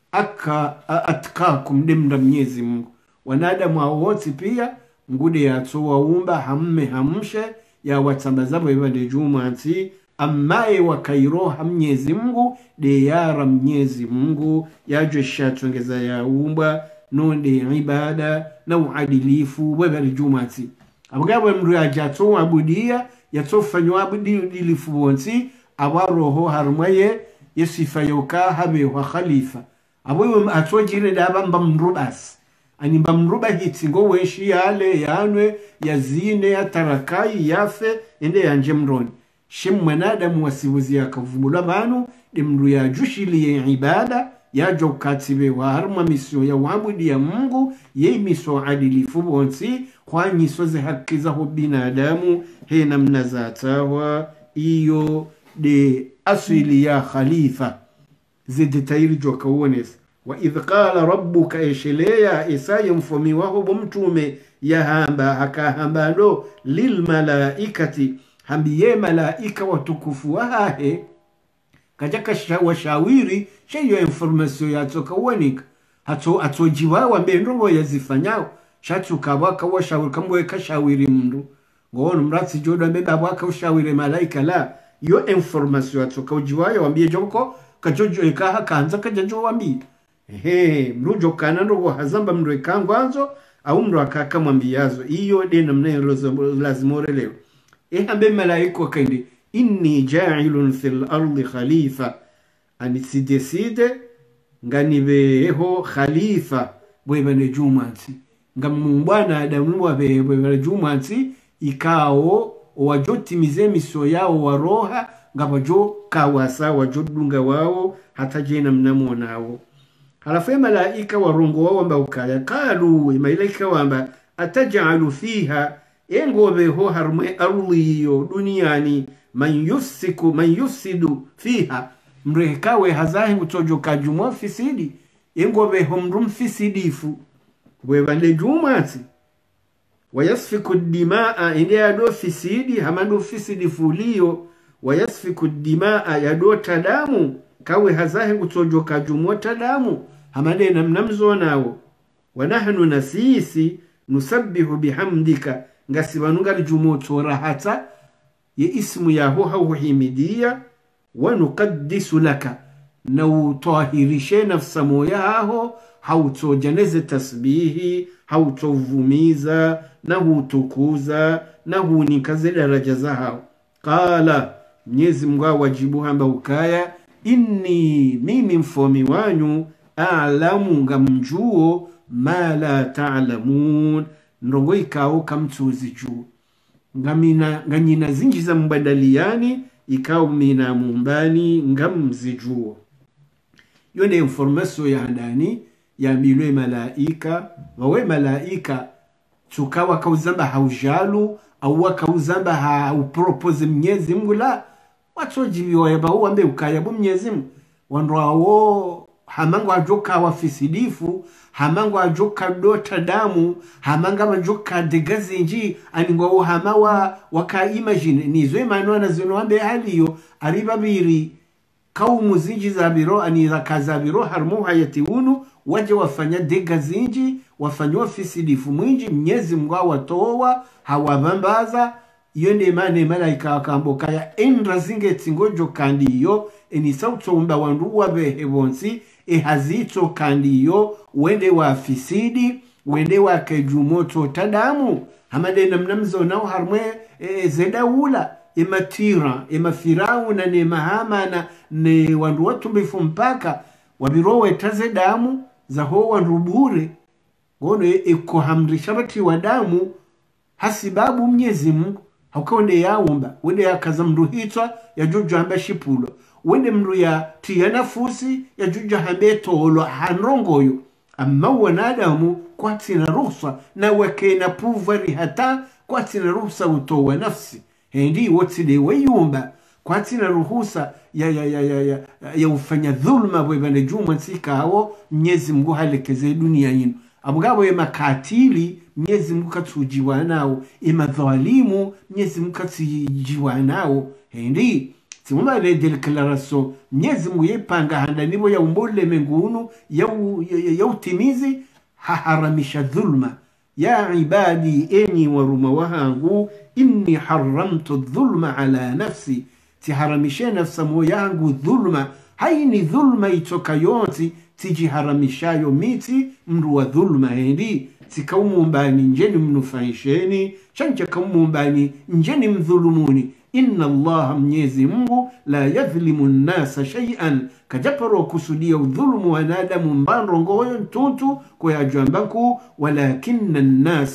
atqakum demda Mwenyezi Mungu wanadamu wote pia ngude ya toa umba hamshe ya watambazabo ibade juma anti ammaye wakairoha Mwenyezi Mungu de yara Mwenyezi Mungu yaje shatongeza ya umba nonde ibada na uadilifu webali jumati abugabo mru yajato abudia yatofanywa abudilifu bonsi abaroho harmaye yesifayoka habe wa khalifa abo atwajire dabamba mrubas ani mbamruba hitsingo weshi yale yanwe yazine yatarakai yafe ende yanje mroni shimwanadamu wasibuzi yakavumula banu dimru ya jushili ibada yajo katibe wa harma misio ya wabudi ya Mungu ye miso adilifu bonsi kwa nyiso ze haki za binadamu he namna za tawa iyo de asili ya khalifa zidetayiri joka uones wa idh qala rabbuka eshelea isaye mfomi waho bumtume ya hamba haka hambalo lil malaikati hambiye malaika watukufu wahahe kajaka washawiri sheyo information yatoka uonika atojiwa wambendrobo yazifanyao shatu kabaka washawiri kamwe kashawiri mndu ngono mratsi jodo mbeba bwaka ushawire malaika la yo information yatoka ujiwayo wambie joko kajojo ikaha kanza kajojo wambie mrujo kanando hazamba mru ikangwanzo au mru akaka mwambiazo iyo de namna lazima leo hambe malaika kaindi inni ja'ilun fil ardi khalifa anisideside nganibeho khalifa bwebane jumansi ngamumbwana adamu bwebane jumansi ikao wajotimize miso yao waroha ngabajo kawasa wajodunga wao hata jena mnamo nao halafu malaika warongo wao amba ukaya kalu malaika wamba atajalu fiha engobeho harme arliyo duniani man yusidu fiha mrekawe hazahi utojo kajumwa fisidi engobeho mrum fisidifu webande jumati wayasfiku dimaa inde yado fisidi hamando fisidifu liyo wayasfiku dimaa yado tadamu kawe hazahi utojo kajumwa tadamu hamade namnamzo nao wanahnu nasisi nusabbihu bihamdika ngasibanunga lijumoto rahata ye ismu yaho hauhimidia wa nuqaddisu laka na utahirishe nafsa moya haho hautojaneze tasbihi hautovumiza na hutukuza na hunikaze daraja zao qala Mwenyezi Mungu wajibu hamba ukaya inni mimi mfomi wanyu a'lamu ngamjuo ma la ta'lamun ndongo ikao kamtuzi juu nganyina zinji za mbadaliani ikao mina mumbani ngamzijuo yone information ya ndani ya milwe malaika wawe malaika tukawa kauzamba haujalu au wakauzamba haupropose Mwenyezi Mungu la watojibiwa yaba uambe ukayabu Mwenyezi Mungu wandrawo hamangu ajoka wafisidifu hamangu ajoka dota damu hamanga ajoka degazinji aningwa hamawa waka imagine nizwe manwana zinoambe haliyo aribabiri kaumu zinji za biro aniza kazabiro harmu hayatiunu waje wafanya degazinji wafanywa fisidifu mwinji Mwenyezi Mungu watowa hawabambaza yone mane malaika wakamboka ya endra zingeti ngojo kandi yo enisauto umba wandu wabehebonsi hazito kandi yo wende wa fisidi wende wa kejumoto tadamu hamade namnamzo nao harmwe zedawula ematira emafirauna ne mahamana ne wandu watu mbifumpaka wabirowe tazedamu zaho wandu bure ngono ikohamrishabati wadamu hasibabu Mwenyezi Mungu haukaonde yaumba wende yakaza mndu hitwa ya juju hamba shipulo wende mndu ya tiyana fusi ya juju hambe tolo hanrongoyo amma wanadamu kwa tina ruhsa na wakena puvari hata kwa tina ruhsa utowa nafsi hindi wotide weyumba kwa tina ruhusa ya ufanya dhulma webane juma nsika hawo Mwenyezi Mungu halekeze dunia yinu abugabo makatili Mwenyezi Mungu katujiwa nao dhalimu Mwenyezi Mungu katujiwa nao hindi timuma le declaration Mwenyezi Mungu yepanga handa nibo ya umbole mengunu ya utimizi haharamisha dhulma ya ibadi enyi waruma wahangu inni haramtu dhulma ala nafsi tiharamishe nafsa moyangu dhulma haini dhulma itoka yonti tijiharamishayo miti mru wa dhulma hindi tikaumbani njeni mnufaisheni chancha kaumbani njeni mdhulumuni inna Allah Mwenyezi Mungu la yadhlimu an-nasa shay'an kajaparo kusudia udhulumu wanadamu mbandro ngoyo ntuntu kwa jambaku walakinna an-nasa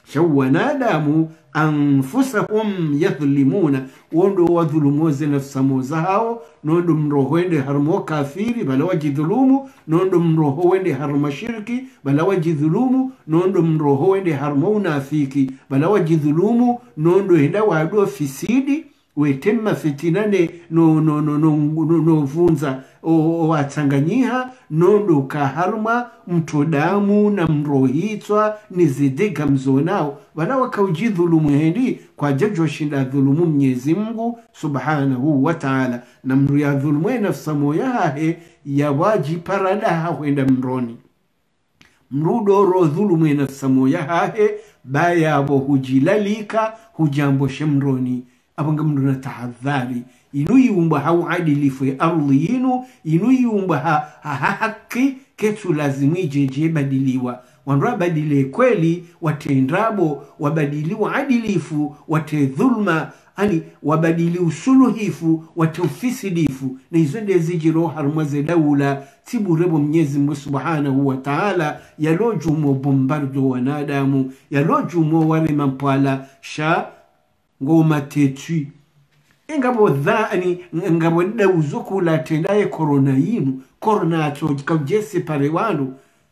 shawanadamu anfusahum yadhlimuna wondo wadhulumoze nafsamo zao nondo mroho wende harmo kafiri bala wajidhulumu nondo mroho wende harma shirki bala wajidhulumu nondo mroho wende harmo unafiki bala wajidhulumu nondo henda wado fisidi wetemma fitinane no vunza o atanganyiha nondo kaharma mtodamu na mrohitwa nizidega mzonao wala wakaujidhulumu hendi kwa jajo shinda dhulumu Mwenyezi Mungu subhanahu wa ta'ala na mru ya dhulumu nafsa moyahe ya waji paradaha huenda mroni mrudoro dhulumu nafsa moyahe baya abo hujilalika hujambo shemroni abanga mruna tahadhari inuyumba hau adilifu ya ardhi yinu inuyumba haki ketu lazimi jeje badiliwa wanra badile kweli watendrabo wabadiliwa adilifu wate dhulma ani wabadili usuluhifu wate ufisidifu na hizo ndio zijiro harmaze daula tiburebo Mwenyezi Mungu subhanahu wa ta'ala yalojumo bombardo wanadamu yalojumo wale mampala sha ngoma tetui ingabo dhani ngabo dauzuku la tendaye corona yinu corona atojika jese pare wanu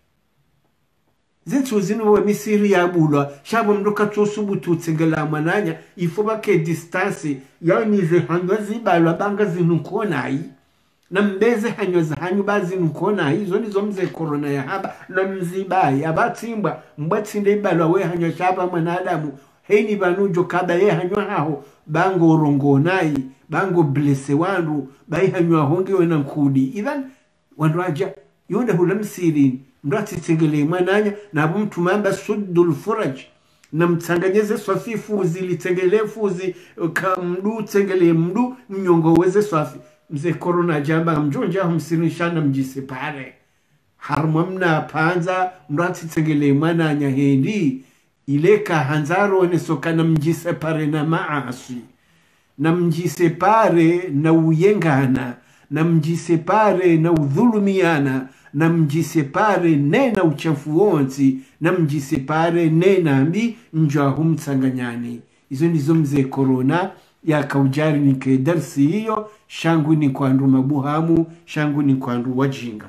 zetu zinu wa misiri ya bulwa shabo mdoka tosubutu tsengela mananya ifoba ke distance yani ze hanyozi balwa banga zinu kona yi na mbeze hanyozi hanyu bazi nukona yi zoni zomze corona ya haba na mzibai abatimba mbatsinde balwa we hanyo shaba manadamu heni banujo kada ye hanywa hao bango rongonai bango blese wandu bai hanywa honge wena nkudi idhan wandraja yonda hula msiri mrati tengele mananya na mtu mamba suddul furaj na mtanganyeze swafi fuzi litengele fuzi mdu tengele mdu mnyongo weze swafi mze corona jamba mjonja msirishana mjisepare harmamna panza mrati tengele mananya hendi ileka hanzaro nesoka na mjisepare na maasi na mjisepare na uyengana na mjisepare na udhulumiana na mjisepare nena uchafuonzi na mjisepare nena ambi njahu mtsanganyani izo ndizo mze corona ya kaujari nike darsi hiyo shangu ni kwandu mabuhamu shangu ni kwandu wajinga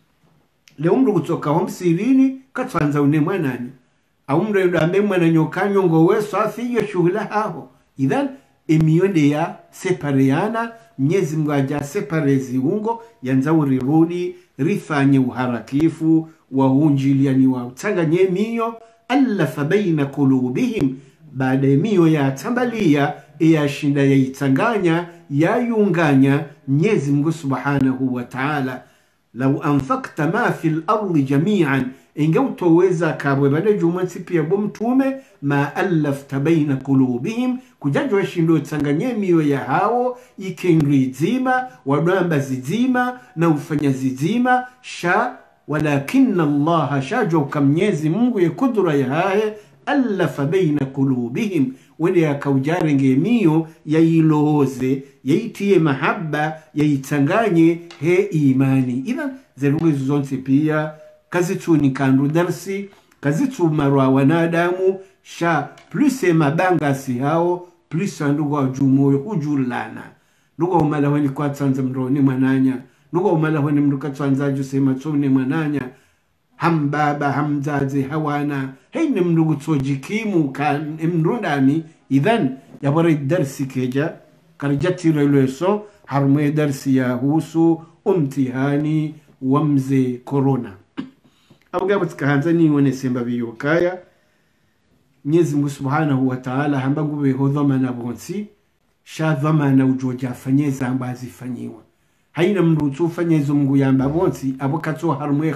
leo mdu kutoka homsirini katwanza unemwa nani aumre ndambe mwana nyokanyo ngowe safi hiyo shughula hao idhan emiyonde ya separeana Mwenyezi Mungu aja separezi ungo yanzauri rudi rifanye uharakifu wa unjiliani wa utanganye miyo allafa baina kulubihim baada miyo ya tambalia ya shinda ya itanganya ya yunganya Mwenyezi Mungu subhanahu wa ta'ala lau anfakta ma fil ardi jami'an inga utoweza kabwe bada jumansi pia bomtume ma allafta baina kulubihim kujajwa shindo tanganye miyo ya hao ikengri zima wadamba zizima na ufanya zizima sha walakinna Allah shajoka Mwenyezi Mungu ya kudura ya hae allafa baina kulubihim wende ya kaujarenge miyo ya iloze ya itie mahaba ya itanganye he imani ila zeruge zuzonsi pia kazitu ni kandu darsi kazitu marwa wanadamu sha plus mabanga si hao plus ndugu wa jumoyo hujulana ndugu umala wani kwa tsanza mroni mananya ndugu umala wani mruka tsanza jusema tsone mananya hambaba hamzaze hawana heine mndugu tsojikimu kan mrondani idhan yabare darsi keja karjati releso harme darsi ya husu umtihani wamze corona abugabo tikahanza ni wone semba biyokaya Mwenyezi Mungu subhanahu wa ta'ala hamba ngube hodhamana bonsi sha dhamana ujoja fanyeza ambazi fanyiwa haina mrutu ufanyezo Mungu yamba bonsi abukatso harumwe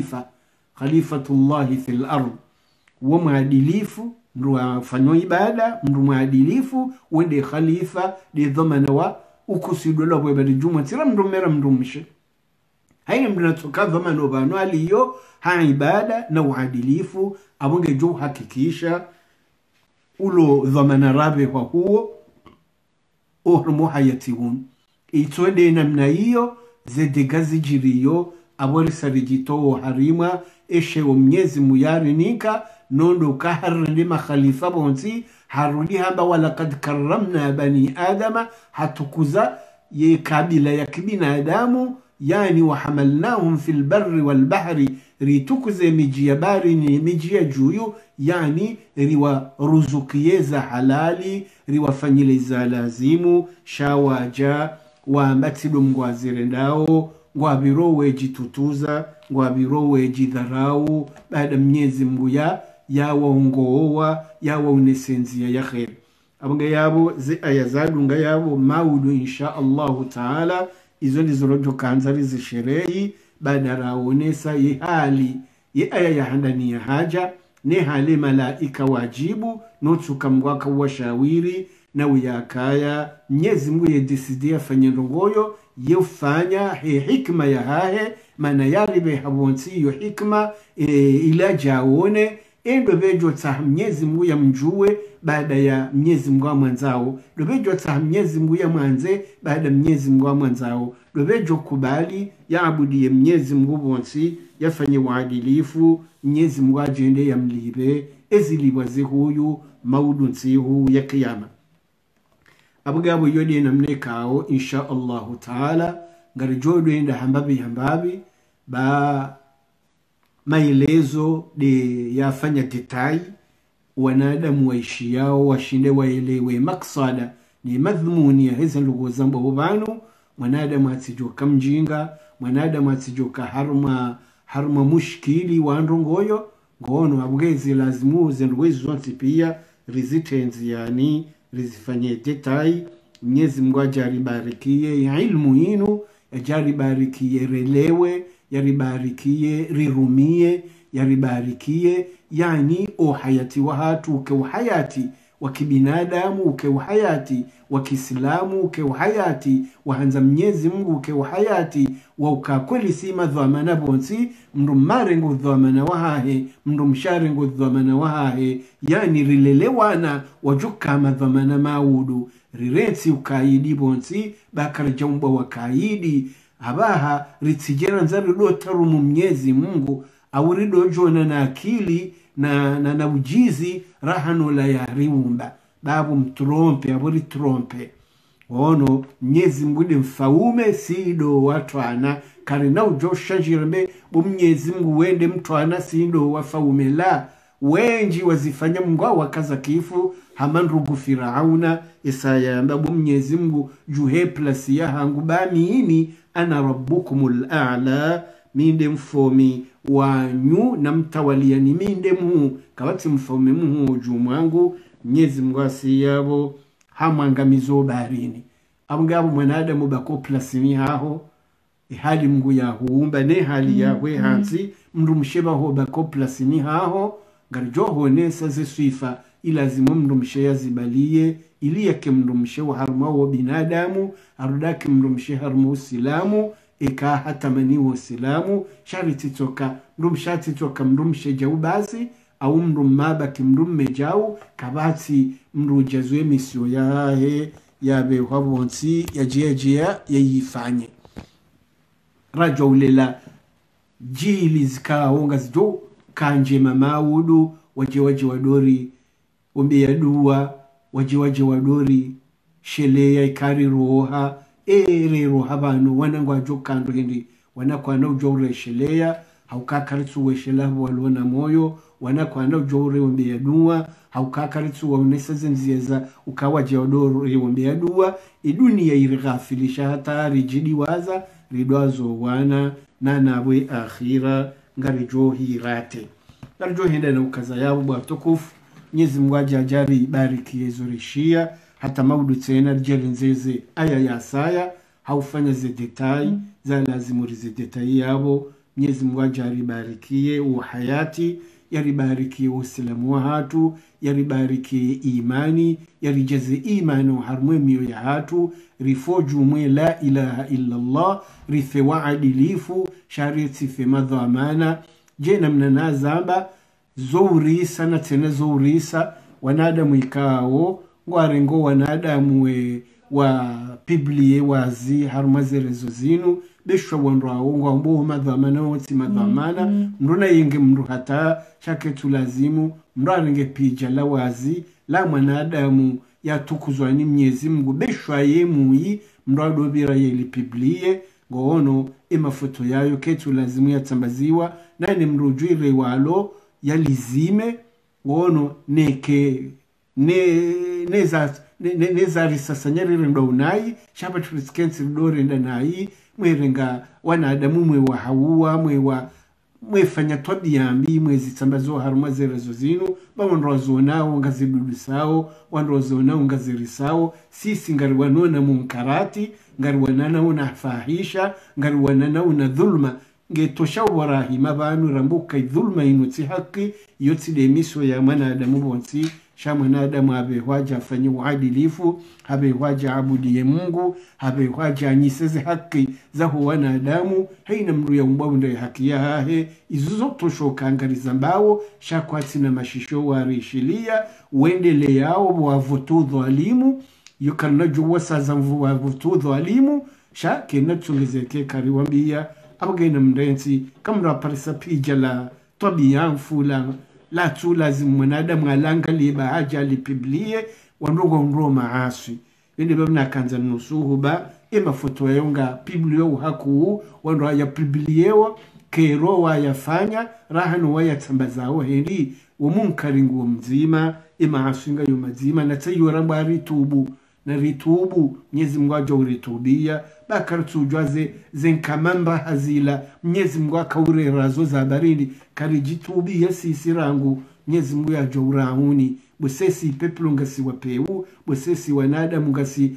khalifatullah fil ard wa muadilifu mru afanyo ibada mru muadilifu wende khalifa di dhamana wa ukusidola bwe badi juma tira mru mera mru mishe haina mru natoka dhamana obano aliyo ha ibada na uadilifu abunge jo hakikisha ulo dhamana rabe kwa huo ohrumu hayatihun itwende namna hiyo zedega zijiriyo abori sarijito harima eshe o mnyezi muyari nika nondo kaharri makhalifa bonsi harudi hamba walaqad karramna bani adama hatukuza ye kabila ya kibinadamu yani wahamalnahum fil barri wal bahri ritukuze miji ya bari ni miji ya juyu yani riwa ruzukiye za halali riwafanyile za lazimu shawaja waambatsido mgwazirendao ngwabirowe jitutuza ngwabirowe jidharau baada mnyezi mguya yawaongoowa yawaunesenzia ya kheri abunga yabo zi aya zadunga yabo maudu insha Allahu taala izo ndizo rojo kanzari zisherehi baada raonesa ye hali ye aya ya handani ya haja ne hali malaika wajibu notsuka mgwaka washawiri na uyakaya mnyezi mgu ye disidia fanyendongoyo yufanya hikma ya hahe mana yaribe habonsi yo hikma ila jaone endo bejo tsa mnyezi mgu ya mjuwe baada ya mnyezi mgu wa mwanzao dobejo tsa mnyezi mgu ya mwanze baada mnyezi mgu wa mwanzao dobejo kubali ya abudi ya mnyezi mgu bonsi yafanye waadilifu mnyezi mgu ajende ya mlibe eziliwazi huyu maudu nsihu ya kiyama abugabo yodi namnekao insha Allahu taala ngarijodo enda hambabi ba maelezo de yafanya detai wanadamu waishi yao washinde waelewe maksada ni madhumuni ya hizi ndugu zangu banu mwanadamu atijoka mjinga mwanadamu atijoka harma mushkili wa ndongoyo ngono abugezi lazimu zenduwe zonse pia rizitenzi yani rizifanye detai Mwenyezi Mungu ajaribarie ya ilmu inu ajaribarie relewe yaribarikie rirumie yaribarikie yani uhayati wa hatu uke uhayati wa kibinadamu uke uhayati wa kiislamu uke uhayati wa hanza Mwenyezi Mungu uke uhayati wa ukakweli sima dhamana bonsi mndu marengo dhamana wahahe mndu msharengo dhamana wahahe yani rilelewana wajuka madhamana maudu rirensi ukaidi bonsi bakara jamba wakaidi abaha ritsigera nzari dotaru mu Mwenyezi Mungu awurido jona na akili na ujizi rahano la yariumba babu mtrompe aburi trompe ono Mwenyezi Mungu de mfaume sido watwana karina ujosha jirembe Mwenyezi Mungu wende mtwana sido wafaume la wenji wazifanya Mungu wakaza kifu hamanrugu Firauna Isaya mbabu Mwenyezi Mungu juhe plus ya hangu bamiini ana rabbukumul a'la minde mfomi wanyu na mtawalia ni minde muhu kawati mfomi muhu jumwangu Mwenyezi Mungu asiyabo hamwangamizo baharini abungabo mwanadamu bako plus ni haho hali Mungu ya huumba ne hali yawe hansi mndu msheba ho bako plus ni haho ngarijoho nesa ziswifa ilazimu mndu msheya zibalie ili yake mndu mshewa harma wa binadamu arudake mndu msheya harma usilamu eka hata mani wa usilamu shariti toka mndu mshati toka mndu msheja ubasi au mndu mabaki mndu mmejau kabati mndu jazwe misio yahe yabe wabonsi ya yifanye rajo ulela jili zikaonga zijo kanje mamaudu waje wadori ombe ya dua waje wadori shelea ikari roha roha bano wanangwa jokando hindi wanakwana ujore shelea haukakaritsu weshela walona moyo wanakwana ujore ombe ya dua haukakaritsu waunesa zenzieza ukawaje wadori ombe ya dua dunia irigafilisha hatari jidi waza ridwazo wana nanawe akhira ngarijo hirate ngarijo henda na ukaza yabo bwatukufu Mwenyezi Mungu ajari bariki yezorishia hata maudu tena jelenzeze aya ya saya haufanya ze detai za lazimu rize detai yabo Mwenyezi Mungu ajari barikie uhayati yaribarikie uislamu wa hatu yaribarikie imani yarijeze imani harmwe miyo ya hatu rifoju mwe la ilaha illa Allah rife waadilifu shariti fe madhamana jena mnanazamba zourisa na tena zourisa wanadamu ikao ngwarengo wanadamu wa piblie wazi harumazerezo zinu beshwa wandu aongo mbo madhamana woti madhamana mruna yenge mru hata shake tulazimu mrange pija la wazi la mwanadamu ya tukuzwa ni Mwenyezi Mungu beshwa yemuyi mrado bira yelipiblie ngono mafoto yayo ketu lazimu yatambaziwa nani mrujire walo yalizime ngono neke neza risasanyari ndo unai shaba tuliskensi dore ndanayi mwerenga wanadamu mwe wa hawa mwefanya tabiyambi mwezitambazo haruma zerezo zinu bamondrozo nao ngazidudisao wandrozo nao ngazirisao sisi ngariwanona munkarati ngariwanana una fahisha ngariwanana una dhulma ngetoshawarahi abantu rambuka dhulma inutsi haki yotsi demiso ya mwanadamu bonsi sha mwanadamu abehwaja afanye uadilifu abehwaja abudie Mungu abehwaja anyiseze haki za wanadamu haina mru ya mbawndo ya haki ya hahe izuzo toshokangariza mbao shakwati na mashisho warishilia uendele yao wavutudhu alimu yukanaju wasaza mvu wavutudhu alimu sha kena tungezeke kariwambia abagena mrenzi kamra parisa pija la tabia mfula la tu lazim mwanadamu alangalie bahaja alipiblie wandogo ndro maasi ende bamna kanza nusuhu ba mafoto yonga piblio haku wando ya pibliewa kero wayafanya rahanu wayatambazao heli umunkari nguo mzima maasinga yo mazima na tayora bari tubu na ritubu Mwenyezi Mungu ajoritubia bakarutujwaze zenkamamba hazila Mwenyezi Mungu akaure razo za baridi karijitubia sisi rangu Mwenyezi Mungu ajourahuni bosesi peplo ngasi wapeu bosesi wanadamu ngasi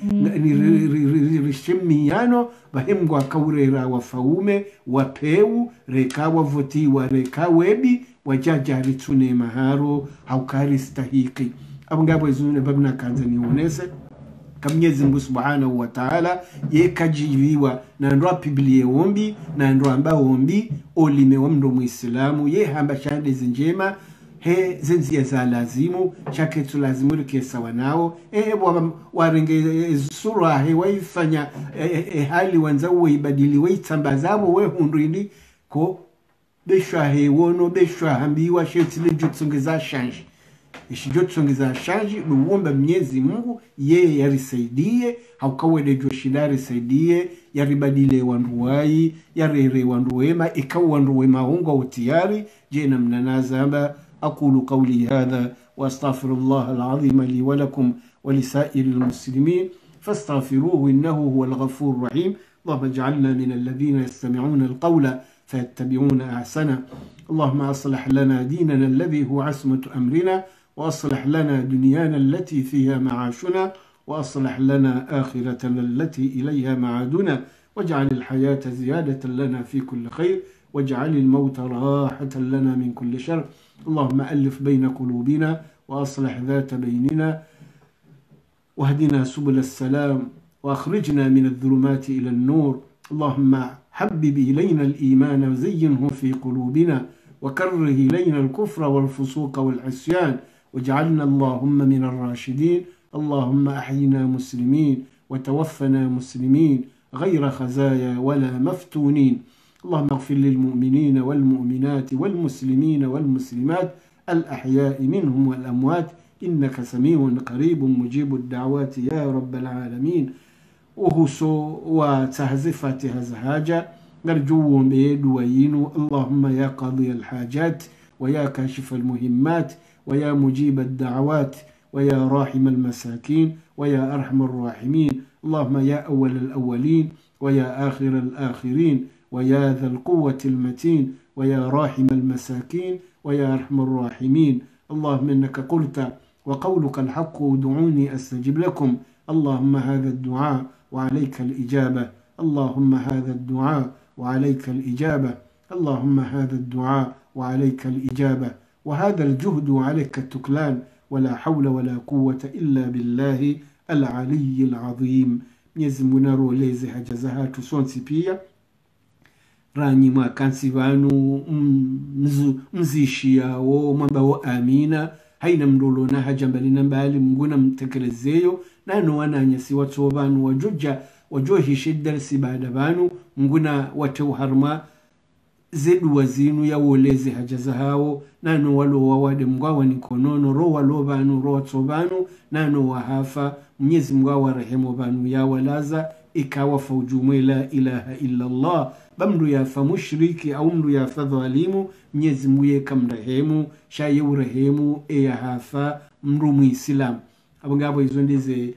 rishimiyano bahemgo akaurera wafaume wapeu rekawa votiwa rekawebi wajaja ritune maharo haukari stahiki abungabo izune babna kanza nionese Mwenyezi Mungu Subhanahu wa Ta'ala yekajiviwa na ndo apiblie ombi na ndo amba ombi olime wa mndo muislamu ye hamba shande zinjema he zenzi za lazimu chake tu lazimu likesa wanao warenge sura he waifanya hali wanzao ibadili waitambazabo we hundrindi ko beshwa he wono beshwa hambiwa shetile jutsongeza shanji ishijotsongeza shanji luomba Mwenyezi Mungu yeye yarisaidie haukawede joshidari saidie yaribadile wanduwai yarere wanduwema ikawa wanduwema honga utiyari jena mnanazamba أقول قولي هذا وأستغفر الله العظيم لي ولكم ولسائر المسلمين فاستغفروه إنه هو الغفور الرحيم اللهم اجعلنا من الذين يستمعون القول فيتبعون أحسنه اللهم أصلح لنا ديننا الذي هو عصمة أمرنا وأصلح لنا دنيانا التي فيها معاشنا وأصلح لنا آخرتنا التي إليها معادنا واجعل الحياة زيادة لنا في كل خير واجعل الموت راحة لنا من كل شر اللهم ألف بين قلوبنا وأصلح ذات بيننا واهدنا سبل السلام وأخرجنا من الظلمات إلى النور اللهم حبب إلينا الإيمان وزينه في قلوبنا وكره إلينا الكفر والفسوق والعصيان واجعلنا اللهم من الراشدين اللهم أحينا مسلمين وتوفنا مسلمين غير خزايا ولا مفتونين اللهم اغفر للمؤمنين والمؤمنات والمسلمين والمسلمات الأحياء منهم والأموات إنك سميع قريب مجيب الدعوات يا رب العالمين وهسو وتهزفات هزهاجة نرجوهم بيدوينو اللهم يا قاضي الحاجات ويا كاشف المهمات ويا مجيب الدعوات ويا راحم المساكين ويا أرحم الراحمين اللهم يا أول الأولين ويا آخر الآخرين ويا ذا القوة المتين ويا راحم المساكين ويا أرحم الراحمين اللهم إنك قلت وقولك الحق ودعوني أستجب لكم اللهم هذا الدعاء وعليك الإجابة اللهم هذا الدعاء وعليك الإجابة اللهم هذا الدعاء وعليك الإجابة وهذا الجهد عليك التكلان ولا حول ولا قوة إلا بالله العلي العظيم يزمنا روليزي هجزها تسونسي بيا ranyi mwakansi vanu mzishia o mwamba o amina haina mdolo na hajambali na mbali mguna mtekelezeyo nano wananyasi watu vanu wajuja wajohi shiddar si baada banu nguna watu harma zedu wazinu ya woleze hajaza hao nano walo wawade mgawa ni konono ro walo banu ro tsobanu nano wahafa Mwenyezi Mungu wa rehemu banu ya walaza ikawa faujumu la ilaha illa Allah bamdu ya fa mushriki au mdu ya fa dhalimu Mwenyezi Mungu kamrehemu shaye urehemu ya hafa mru muislam abangabo izo ndize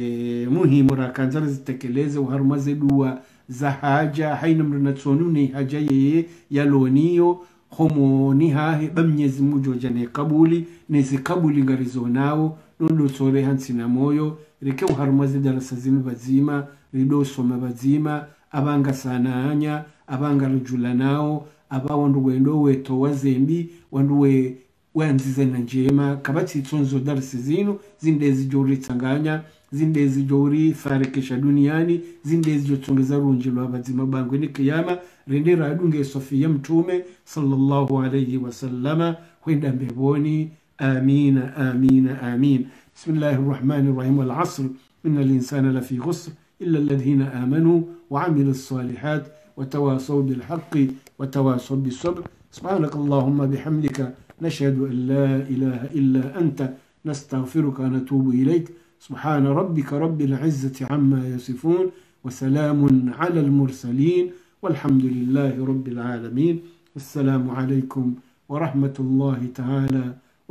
muhimu rakanzara zitekeleze uharumaze dua za haja haina mruna tsonuni haja yeye yaloniyo homo ni hahe Mwenyezi Mungu jane kabuli nezi kabuli ngarizo nao nondo sore hansi na moyo reke uharumaze darasa zinu bazima rido soma bazima abanga sananya abanga rujula nao abawandu wendo weto wazembi wanduwe wanzize na njema kabati itsonzo darasa zinu zindezi jori tsanganya zindezi jori farekesha duniani zindezi jotsongeza runjilo abazima bangwe ni kiyama rendera adunge Sofia mtume sallallahu alayhi wasallama kwenda mbeboni amina amina amin bismillahir rahmanir rahim wal asr innal insana lafi khusr illa alladhina amanu wa amilus salihat wa tawasaw bil haqqi wa tawasaw bis sabr subhanakallahumma bihamdika nashhadu an la ilaha illa anta nastaghfiruka wa natubu ilayk سبحان ربك رب العزة عما يصفون وسلام على المرسلين والحمد لله رب العالمين والسلام عليكم ورحمة الله تعالى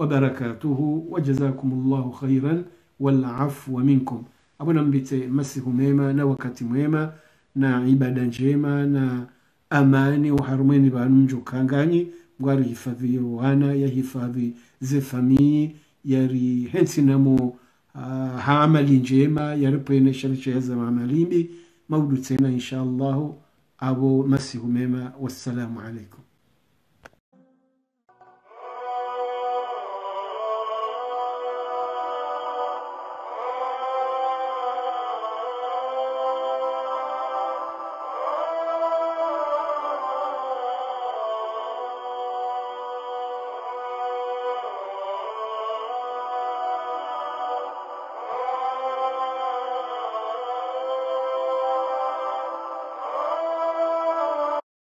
وبركاته وجزاكم الله خيرا والعفو منكم أبونا مبيت مسيه ميما نا وكاتي ميما نا عبادة جيما نا أماني وحرميني بانمجو كانغاني مغاري هفاذي وانا يهفاذي زفامي يري هنسينامو haamali njema yaripene sharisha za maamalimbi maudu tena inshallah abo masihu mema wassalamu alaikum.